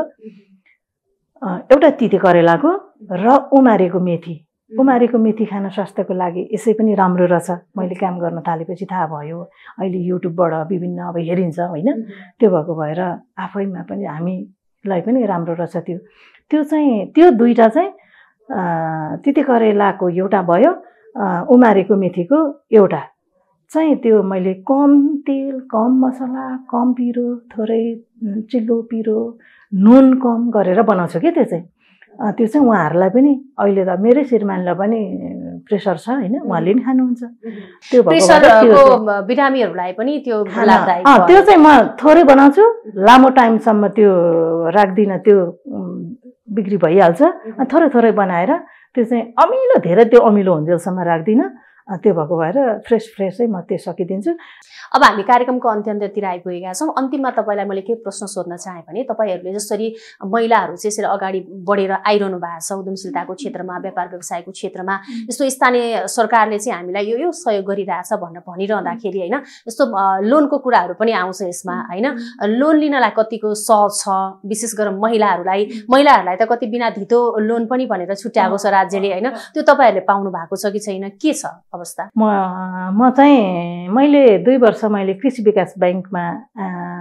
एउटा तिते करेलाको र उमारेको मेथी, उमारेको मेथी खान स्वास्थ्यको लागि यसै पनि राम्रो रहेछ, मैले काम गर्न थालेपछि थाहा भयो। अहिले युट्युबबाट विभिन्न अब हेरिन्छ, होइन? त्यो भएको भएर आफैमा पनि हामीलाई पनि राम्रो रहेछ। त्यो त्यो चाहिँ त्यो दुईवटा चाहिँ तिते करेलाको एउटा भयो, उमारेको मेथीको एउटा चाहिँ त्यो मैले कम तेल, कम मसला, कम पिरो, थोरै चिल्लो पिरो, नुन कम गरेर बनाउँछु कि त्यो चाहिँ। त्यो चाहिँ उहाँहरूलाई पनि अहिले त मेरै श्रीमानलाई पनि प्रेसर छ, होइन? उहाँले पनि खानुहुन्छ। त्यो बिरामीहरूलाई पनि त्यो त्यो चाहिँ म थोरै बनाउँछु, लामो टाइमसम्म त्यो राख्दिनँ, त्यो बिक्री भइहाल्छ। थोरै थोरै बनाएर त्यो चाहिँ अमिलो, धेरै त्यो अमिलो हुन्जेलसम्म राख्दिनँ। त्यो भएको भएर फ्रेस फ्रेसै म त्यो सकिदिन्छु। अब हामी कार्यक्रमको अन्त्य अन्त्यतिर आइपुगेका छौँ। अन्तिममा तपाईँलाई मैले के प्रश्न सोध्न चाहेँ भने तपाईँहरूले जसरी महिलाहरू चाहिँ यसरी अगाडि बढेर आइरहनु भएको छ उद्यमशीलताको क्षेत्रमा, व्यापार व्यवसायको क्षेत्रमा, यस्तो स्थानीय सरकारले चाहिँ हामीलाई यो यो सहयोग गरिरहेछ भनेर भनिरहँदाखेरि, होइन, यस्तो लोनको कुराहरू पनि आउँछ यसमा, होइन? लोन लिनलाई कतिको सहज छ, विशेष गरेर महिलाहरूलाई महिलाहरूलाई त कति बिना धितो लोन पनि भनेर छुट्याएको छ राज्यले, होइन? त्यो तपाईँहरूले पाउनु भएको छ कि छैन, के छ अवस्था? म म चाहिँ मैले दुई वर्ष मैले कृषि विकास ब्याङ्कमा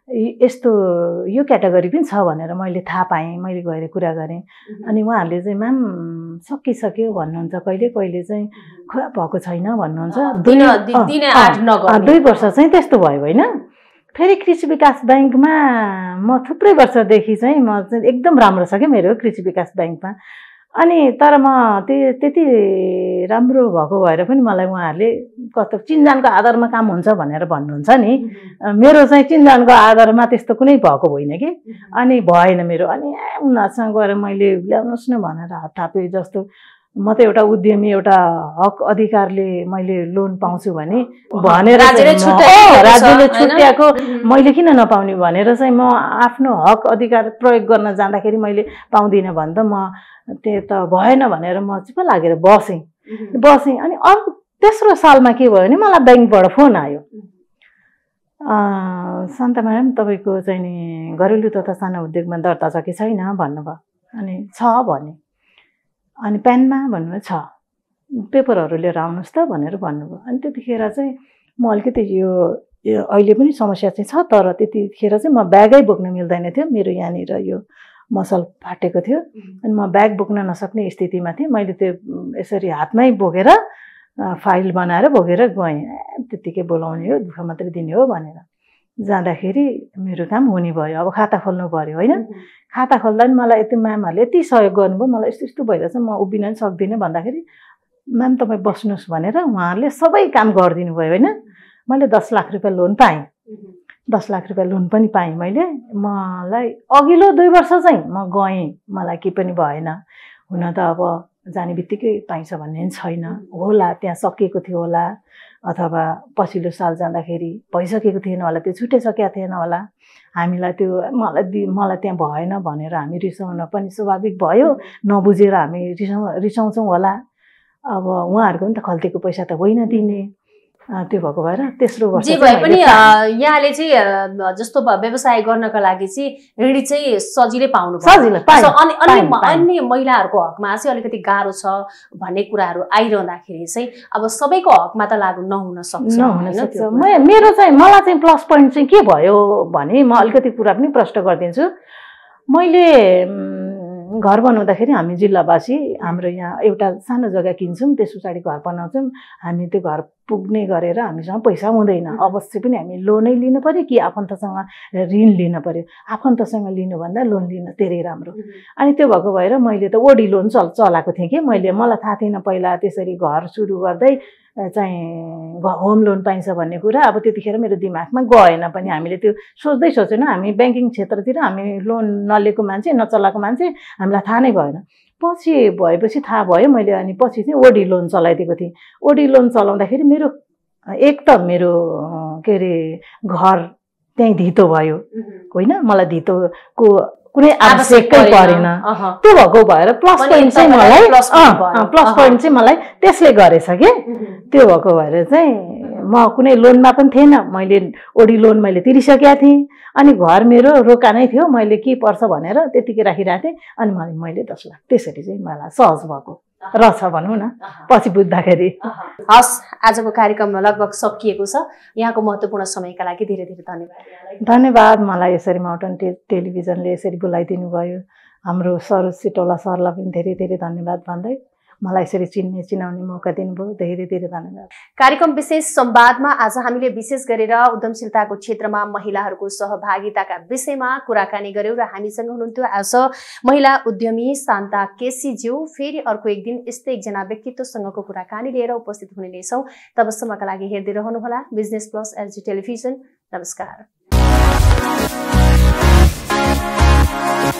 यस्तो यो क्याटेगोरी पनि छ भनेर मैले थाहा पाएँ, मैले गएर कुरा गरेँ। अनि उहाँहरूले चाहिँ म्याम सकिसक्यो भन्नुहुन्छ, कहिले कहिले चाहिँ खोइ भएको छैन भन्नुहुन्छ। दुई वर्ष चाहिँ त्यस्तो भयो होइन। फेरि कृषि विकास ब्याङ्कमा म थुप्रै वर्षदेखि चाहिँ म चाहिँ एकदम राम्रो छ क्या मेरो कृषि विकास ब्याङ्कमा। अनि तर म त्यो त्यति राम्रो भएको भएर पनि मलाई उहाँहरूले कस्तो चिन्जानको आधारमा काम हुन्छ भनेर भन्नुहुन्छ नि, मेरो चाहिँ चिन्जानको आधारमा त्यस्तो कुनै भएको होइन कि। अनि भएन मेरो। अनि उनीहरूसँग गएर मैले ल्याउनुहोस् न भनेर हात थापेँ। जस्तो म त एउटा उद्यमी, एउटा हक अधिकारले मैले लोन पाउँछु भने भनेर राज्यले छुट्याएको मैले किन नपाउने भनेर चाहिँ म आफ्नो हक अधिकार प्रयोग गर्न जाँदाखेरि मैले पाउँदिनँ भने त म त्यो त भएन भनेर म चुप लागेर बसेँ बसेँ अनि अर्को तेस्रो सालमा के भयो भने मलाई ब्याङ्कबाट फोन आयो, शान्ता म्याम तपाईँको चाहिँ नि घरेलु तथा सानो उद्योगमा दर्ता छ कि छैन भन्नुभयो। अनि छ भने, अनि प्यानमा भन्नुभयो छ, पेपरहरू लिएर आउनुहोस् त भनेर भन्नुभयो। अनि त्यतिखेर चाहिँ म अलिकति यो अहिले पनि समस्या चाहिँ छ, तर त्यतिखेर चाहिँ म ब्यागै बोक्न मिल्दैन थियो, मेरो यहाँनिर यो मसल फाटेको थियो। अनि म ब्याग बोक्न नसक्ने स्थितिमा थिएँ। मैले त्यो यसरी हातमै बोकेर फाइल बनाएर बोकेर गएँ। त्यतिकै बोलाउने हो, दुःख मात्रै दिने हो भनेर जाँदाखेरि मेरो काम हुने भयो। अब खाता खोल्नु पऱ्यो होइन। खाता खोल्दा पनि मलाई यति म्यामहरूले यति सहयोग गर्नुभयो, मलाई यस्तो यस्तो भइरहेछ म उभिन पनि सक्दिनँ भन्दाखेरि म्याम तपाईँ बस्नुहोस् भनेर उहाँहरूले सबै काम गरिदिनु भयो होइन। मैले दस लाख रुपियाँ लोन पाएँ, दस लाख रुपियाँ लोन पनि पाएँ मैले। मलाई अघिल्लो दुई वर्ष चाहिँ म गएँ, मलाई केही पनि भएन। हुन त अब जाने बित्तिकै पाइन्छ भन्ने पनि छैन होला, त्यहाँ सकिएको थियो होला, अथवा पछिल्लो साल जाँदाखेरि भइसकेको थिएन होला, त्यो छुटिसकेको थिएन होला। हामीलाई त्यो मलाई दि मलाई त्यहाँ भएन भनेर हामी रिसाउन पनि स्वाभाविक भयो, नबुझेर हामी रिसाउ रिसाउँछौँ होला। अब उहाँहरूको पनि त खल्तीको पैसा त होइन दिने, त्यो भएको भएर तेस्रो वर्ष जे भए पनि यहाँले चाहिँ जस्तो व्यवसाय गर्नका लागि चाहिँ ऋण चाहिँ सजिलै पाउनु सजिलै पायो। अनि अन्य अन्य महिलाहरूको हकमा चाहिँ अलिकति गाह्रो छ भन्ने कुराहरू आइरहँदाखेरि चाहिँ अब सबैको हकमा त लागु नहुन सक्छ नहुन सक्छ। मेरो चाहिँ मलाई चाहिँ प्लस पोइन्ट चाहिँ के भयो भने म अलिकति कुरा पनि प्रश्न गरिदिन्छु। मैले घर बनाउँदाखेरि हामी जिल्लावासी हाम्रो यहाँ एउटा सानो जग्गा किन्छौँ, त्यस पछाडि घर बनाउँछौँ। हामी त्यो घर पुग्ने गरेर हामीसँग पैसा हुँदैन, अवश्य पनि हामी लोनै लिनु पऱ्यो कि आफन्तसँग ऋण लिनु पऱ्यो। आफन्तसँग लिनुभन्दा लोन लिन धेरै राम्रो। अनि त्यो भएको भएर मैले त ओडी लोन चल चलाएको थिएँ कि मैले, मलाई थाहा थिएन पहिला त्यसरी घर सुरु गर्दै चाहिँ होम लोन पाइन्छ भन्ने कुरा। अब त्यतिखेर मेरो दिमागमा गएन पनि, हामीले त्यो सोच्दै सोचेन। हामी ब्याङ्किङ क्षेत्रतिर हामी लोन नलिएको मान्छे, नचलाएको मान्छे, हामीलाई थाहा नै भएन। पछि भएपछि थाहा भयो मैले। अनि पछि चाहिँ ओडी लोन चलाइदिएको थिएँ। ओडी लोन चलाउँदाखेरि मेरो एक त मेरो के अरे घर त्यहीँ धितो भयो होइन, मलाई धितोको कुनै आवश्यकै परेन। त्यो भएको भएर प्लस पोइन्ट चाहिँ मलाई प्लस पोइन्ट चाहिँ मलाई त्यसले गरेछ कि। त्यो भएको भएर चाहिँ म कुनै लोनमा पनि थिएन, मैले ओडी लोन मैले तिरिसकेका थिएँ। अनि घर मेरो रोका नै थियो, मैले के पर्छ भनेर त्यतिकै राखिरहेको थिएँ। अनि मैले मैले दस लाख त्यसरी चाहिँ मलाई सहज भएको रहेछ भनौँ न पछि बुझ्दाखेरि। हस्, आजको कार्यक्रम लगभग सकिएको छ। यहाँको महत्त्वपूर्ण समयका लागि धेरै धेरै धन्यवाद। धन्यवाद। मलाई यसरी माउन्टेन टे टेलिभिजनले यसरी बोलाइदिनु भयो। हाम्रो सरोज सिटौला सरलाई पनि धेरै धेरै धन्यवाद भन्दै मलाई यसरी चिन्ने चिनाउने मौका दिनुभयो, धेरै धेरै धन्यवाद। कार्यक्रम विशेष संवादमा आज हामीले विशेष गरेर उद्यमशीलताको क्षेत्रमा महिलाहरूको सहभागिताका विषयमा कुराकानी गर्यौं र हामीसँग हुनुहुन्थ्यो आज महिला उद्यमी शान्ता केसीज्यू। फेरि अर्को एक दिन यस्तै एकजना व्यक्तित्वसँगको कुराकानी लिएर उपस्थित हुने नै छौं। तबसम्मका लागि हेर्दै रहनुहोला बिजनेस प्लस एलजी टेलिभिजन। नमस्कार।